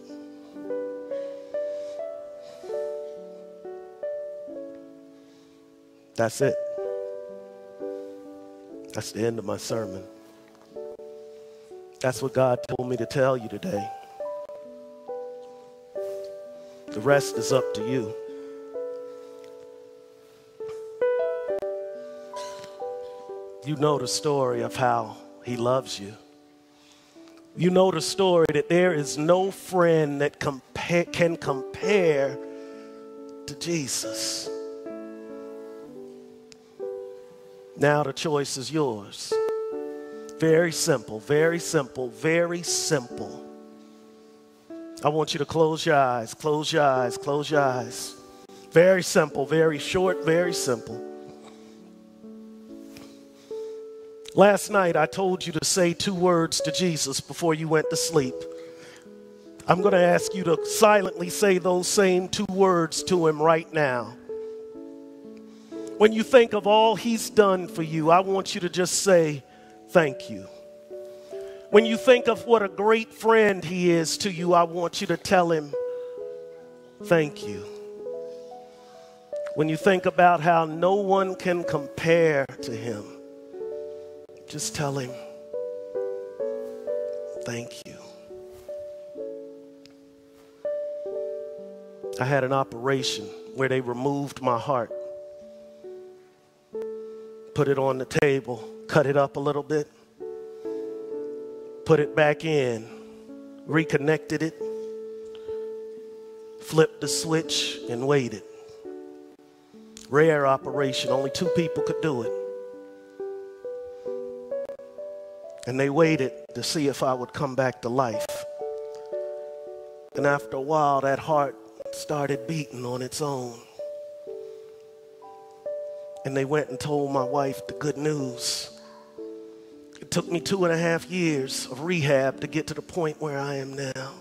Speaker 12: That's it. That's the end of my sermon. That's what God told me to tell you today. The rest is up to you. You know the story of how he loves you. You know the story that there is no friend that can compare to Jesus. Now the choice is yours. Very simple, very simple, very simple. I want you to close your eyes, close your eyes, close your eyes. Very simple, very short, very simple. Last night I told you to say 2 words to Jesus before you went to sleep. I'm going to ask you to silently say those same 2 words to him right now. When you think of all he's done for you, I want you to just say, thank you. When you think of what a great friend he is to you, I want you to tell him, thank you. When you think about how no one can compare to him, just tell him, thank you. I had an operation where they removed my heart, put it on the table, cut it up a little bit, put it back in, reconnected it, flipped the switch, and waited. Rare operation, only 2 people could do it. And they waited to see if I would come back to life. And after a while, that heart started beating on its own. And they went and told my wife the good news. It took me 2.5 years of rehab to get to the point where I am now.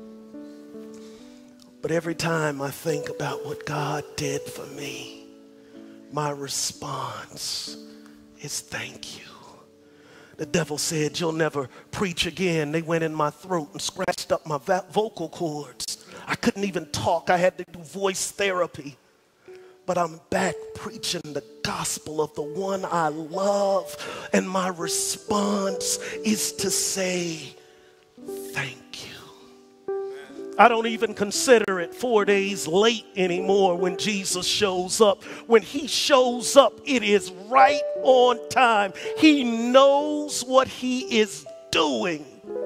Speaker 12: But every time I think about what God did for me, my response is thank you. The devil said, you'll never preach again. They went in my throat and scratched up my vocal cords. I couldn't even talk. I had to do voice therapy. But I'm back preaching the gospel of the one I love. And my response is to say, thank you. I don't even consider it 4 days late anymore when Jesus shows up. When he shows up, it is right on time. He knows what he is doing.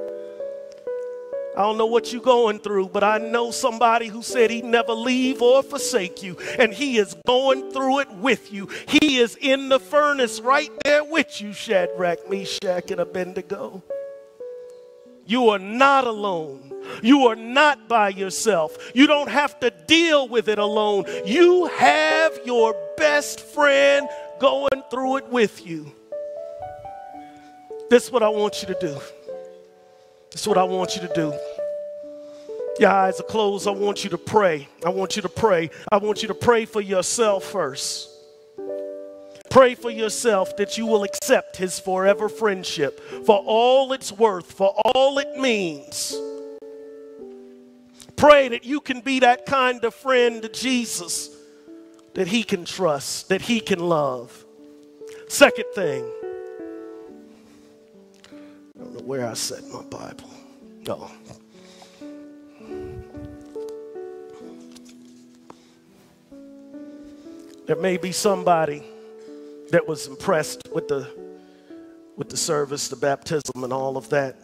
Speaker 12: I don't know what you're going through, but I know somebody who said he'd never leave or forsake you, and he is going through it with you. He is in the furnace right there with you, Shadrach, Meshach, and Abednego. You are not alone. You are not by yourself. You don't have to deal with it alone. You have your best friend going through it with you. This is what I want you to do. This is what I want you to do. Your eyes are closed. I want you to pray. I want you to pray. I want you to pray for yourself first. Pray for yourself that you will accept his forever friendship for all it's worth, for all it means. Pray that you can be that kind of friend to Jesus that he can trust, that he can love. Second thing, I don't know where I set my Bible. No. There may be somebody that was impressed with the service, the baptism, and all of that.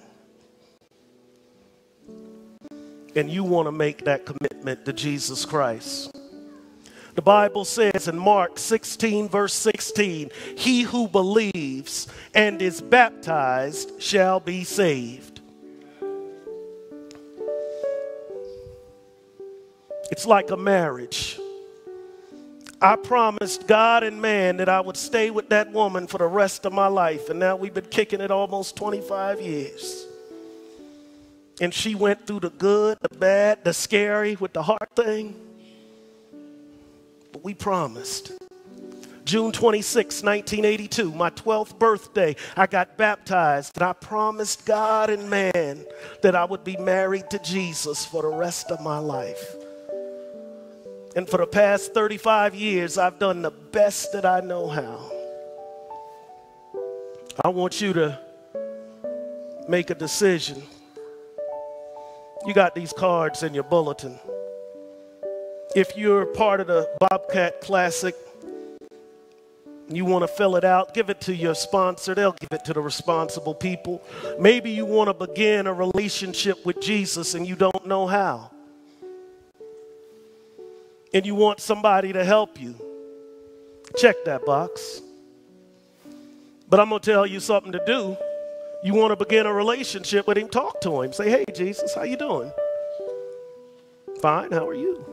Speaker 12: And you want to make that commitment to Jesus Christ. The Bible says in Mark 16, verse 16, he who believes and is baptized shall be saved. It's like a marriage. I promised God and man that I would stay with that woman for the rest of my life. And now we've been kicking it almost 25 years. And she went through the good, the bad, the scary with the heart thing. But we promised. June 26, 1982, my 12th birthday, I got baptized. And I promised God and man that I would be married to Jesus for the rest of my life. And for the past 35 years, I've done the best that I know how. I want you to make a decision. You got these cards in your bulletin. If you're part of the Bobcat Classic, you want to fill it out, give it to your sponsor. They'll give it to the responsible people. Maybe you want to begin a relationship with Jesus and you don't know how. And you want somebody to help you. Check that box. But I'm going to tell you something to do. You want to begin a relationship with him, talk to him. Say, hey, Jesus, how you doing? Fine, how are you?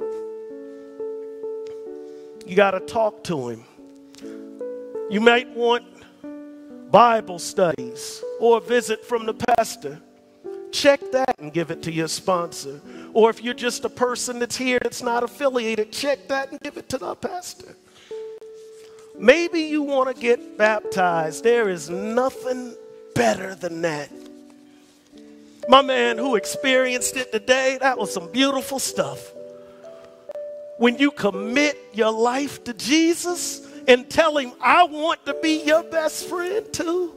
Speaker 12: You got to talk to him. You might want Bible studies or a visit from the pastor. Check that and give it to your sponsor. Or if you're just a person that's here that's not affiliated, check that and give it to the pastor. Maybe you want to get baptized. There is nothing better than that. My man who experienced it today, that was some beautiful stuff. When you commit your life to Jesus and tell him, I want to be your best friend too.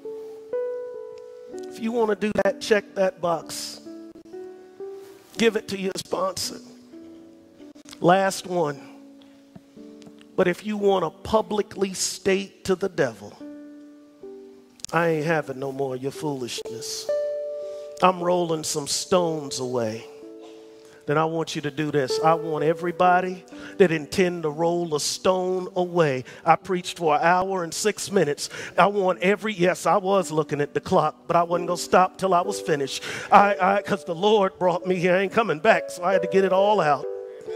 Speaker 12: If you want to do that, check that box. Give it to your sponsor. Last one. But if you want to publicly state to the devil, I ain't having no more of your foolishness. I'm rolling some stones away. Then I want you to do this. I want everybody that intend to roll a stone away. I preached for 1 hour and 6 minutes. I want yes, I was looking at the clock, but I wasn't going to stop till I was finished. Because the Lord brought me here. I ain't coming back, so I had to get it all out.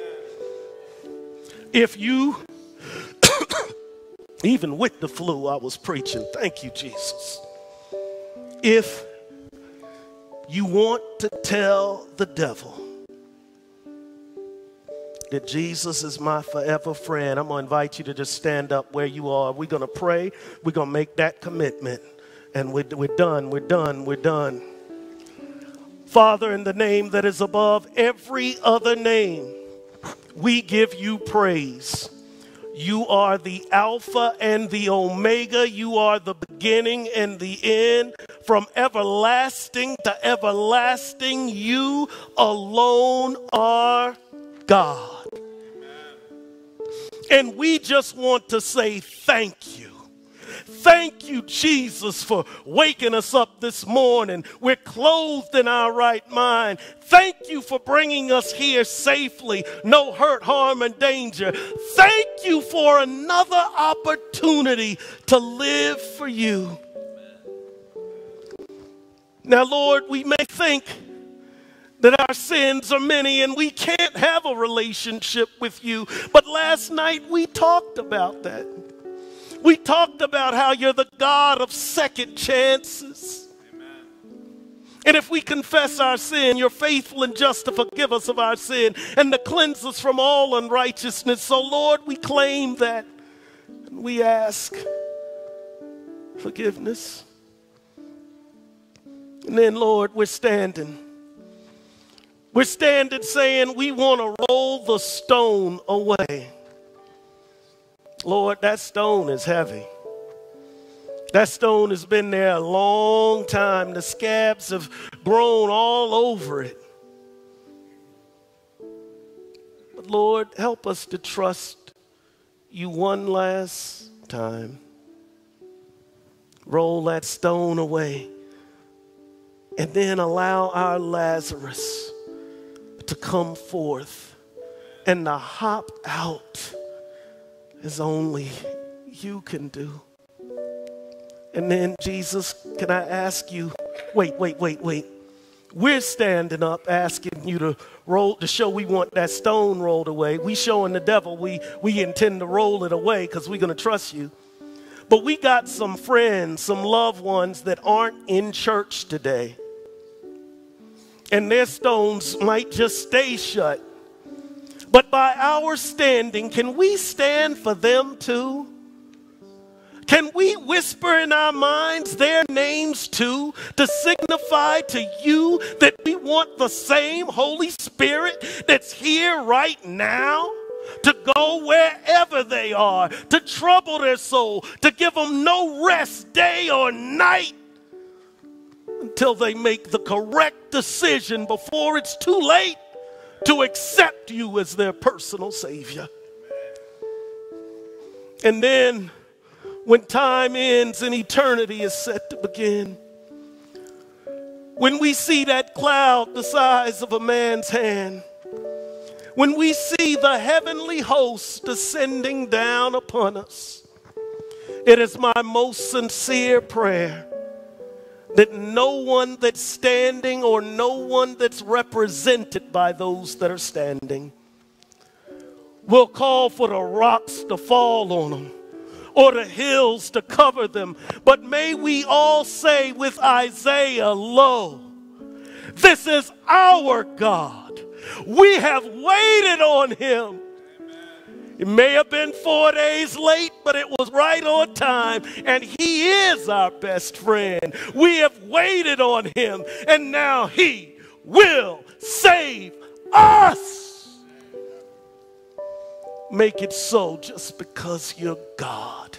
Speaker 12: If you, even with the flu, I was preaching. Thank you, Jesus. If you want to tell the devil that Jesus is my forever friend, I'm going to invite you to just stand up where you are. We're going to pray. We're going to make that commitment. And we're done. We're done. We're done. Father, in the name that is above every other name, we give you praise. You are the Alpha and the Omega. You are the beginning and the end. From everlasting to everlasting, you alone are God. And we just want to say thank you. Thank you, Jesus, for waking us up this morning. We're clothed in our right mind. Thank you for bringing us here safely. No hurt, harm, and danger. Thank you for another opportunity to live for you. Now, Lord, we may think that our sins are many and we can't have a relationship with you. But last night we talked about that. We talked about how you're the God of second chances. Amen. And if we confess our sin, you're faithful and just to forgive us of our sin and to cleanse us from all unrighteousness. So, Lord, we claim that. And we ask forgiveness. And then, Lord, we're standing. We're standing saying we want to roll the stone away. Lord, that stone is heavy. That stone has been there a long time. The scabs have grown all over it. But Lord, help us to trust you one last time. Roll that stone away. And then allow our Lazarus to come forth and to hop out as only you can do. And then, Jesus, can I ask you, wait. We're standing up asking you to show we want that stone rolled away. We showing the devil we intend to roll it away because we're going to trust you. But we got some friends, some loved ones that aren't in church today. And their stones might just stay shut. But by our standing, can we stand for them too? Can we whisper in our minds their names too, to signify to you that we want the same Holy Spirit that's here right now to go wherever they are, to trouble their soul, to give them no rest day or night until they make the correct decision before it's too late to accept you as their personal Savior. And then when time ends and eternity is set to begin, when we see that cloud the size of a man's hand, when we see the heavenly host descending down upon us, it is my most sincere prayer that no one that's standing or no one that's represented by those that are standing will call for the rocks to fall on them or the hills to cover them. But may we all say with Isaiah, lo, this is our God. We have waited on him. It may have been 4 days late, but it was right on time. And he is our best friend. We have waited on him, and now he will save us. Make it so just because you're God.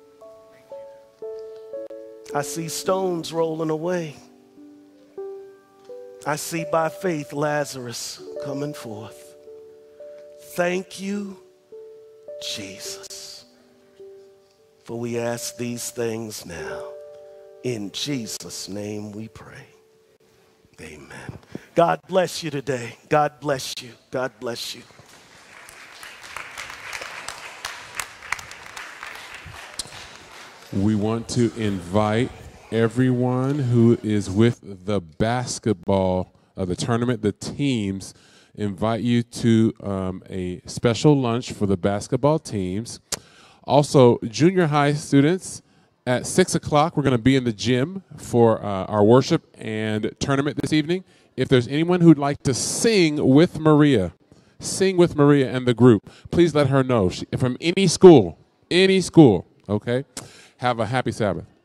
Speaker 12: I see stones rolling away. I see by faith Lazarus coming forth. Thank you, Jesus. For we ask these things now. In Jesus' name we pray. Amen. God bless you today. God bless you. God bless you.
Speaker 8: We want to invite everyone who is with the basketball the tournament, the teams, invite you to a special lunch for the basketball teams. Also, junior high students, at 6 o'clock, we're going to be in the gym for our worship and tournament this evening. If there's anyone who'd like to sing with Maria and the group, please let her know. From any school, okay? Have a happy Sabbath.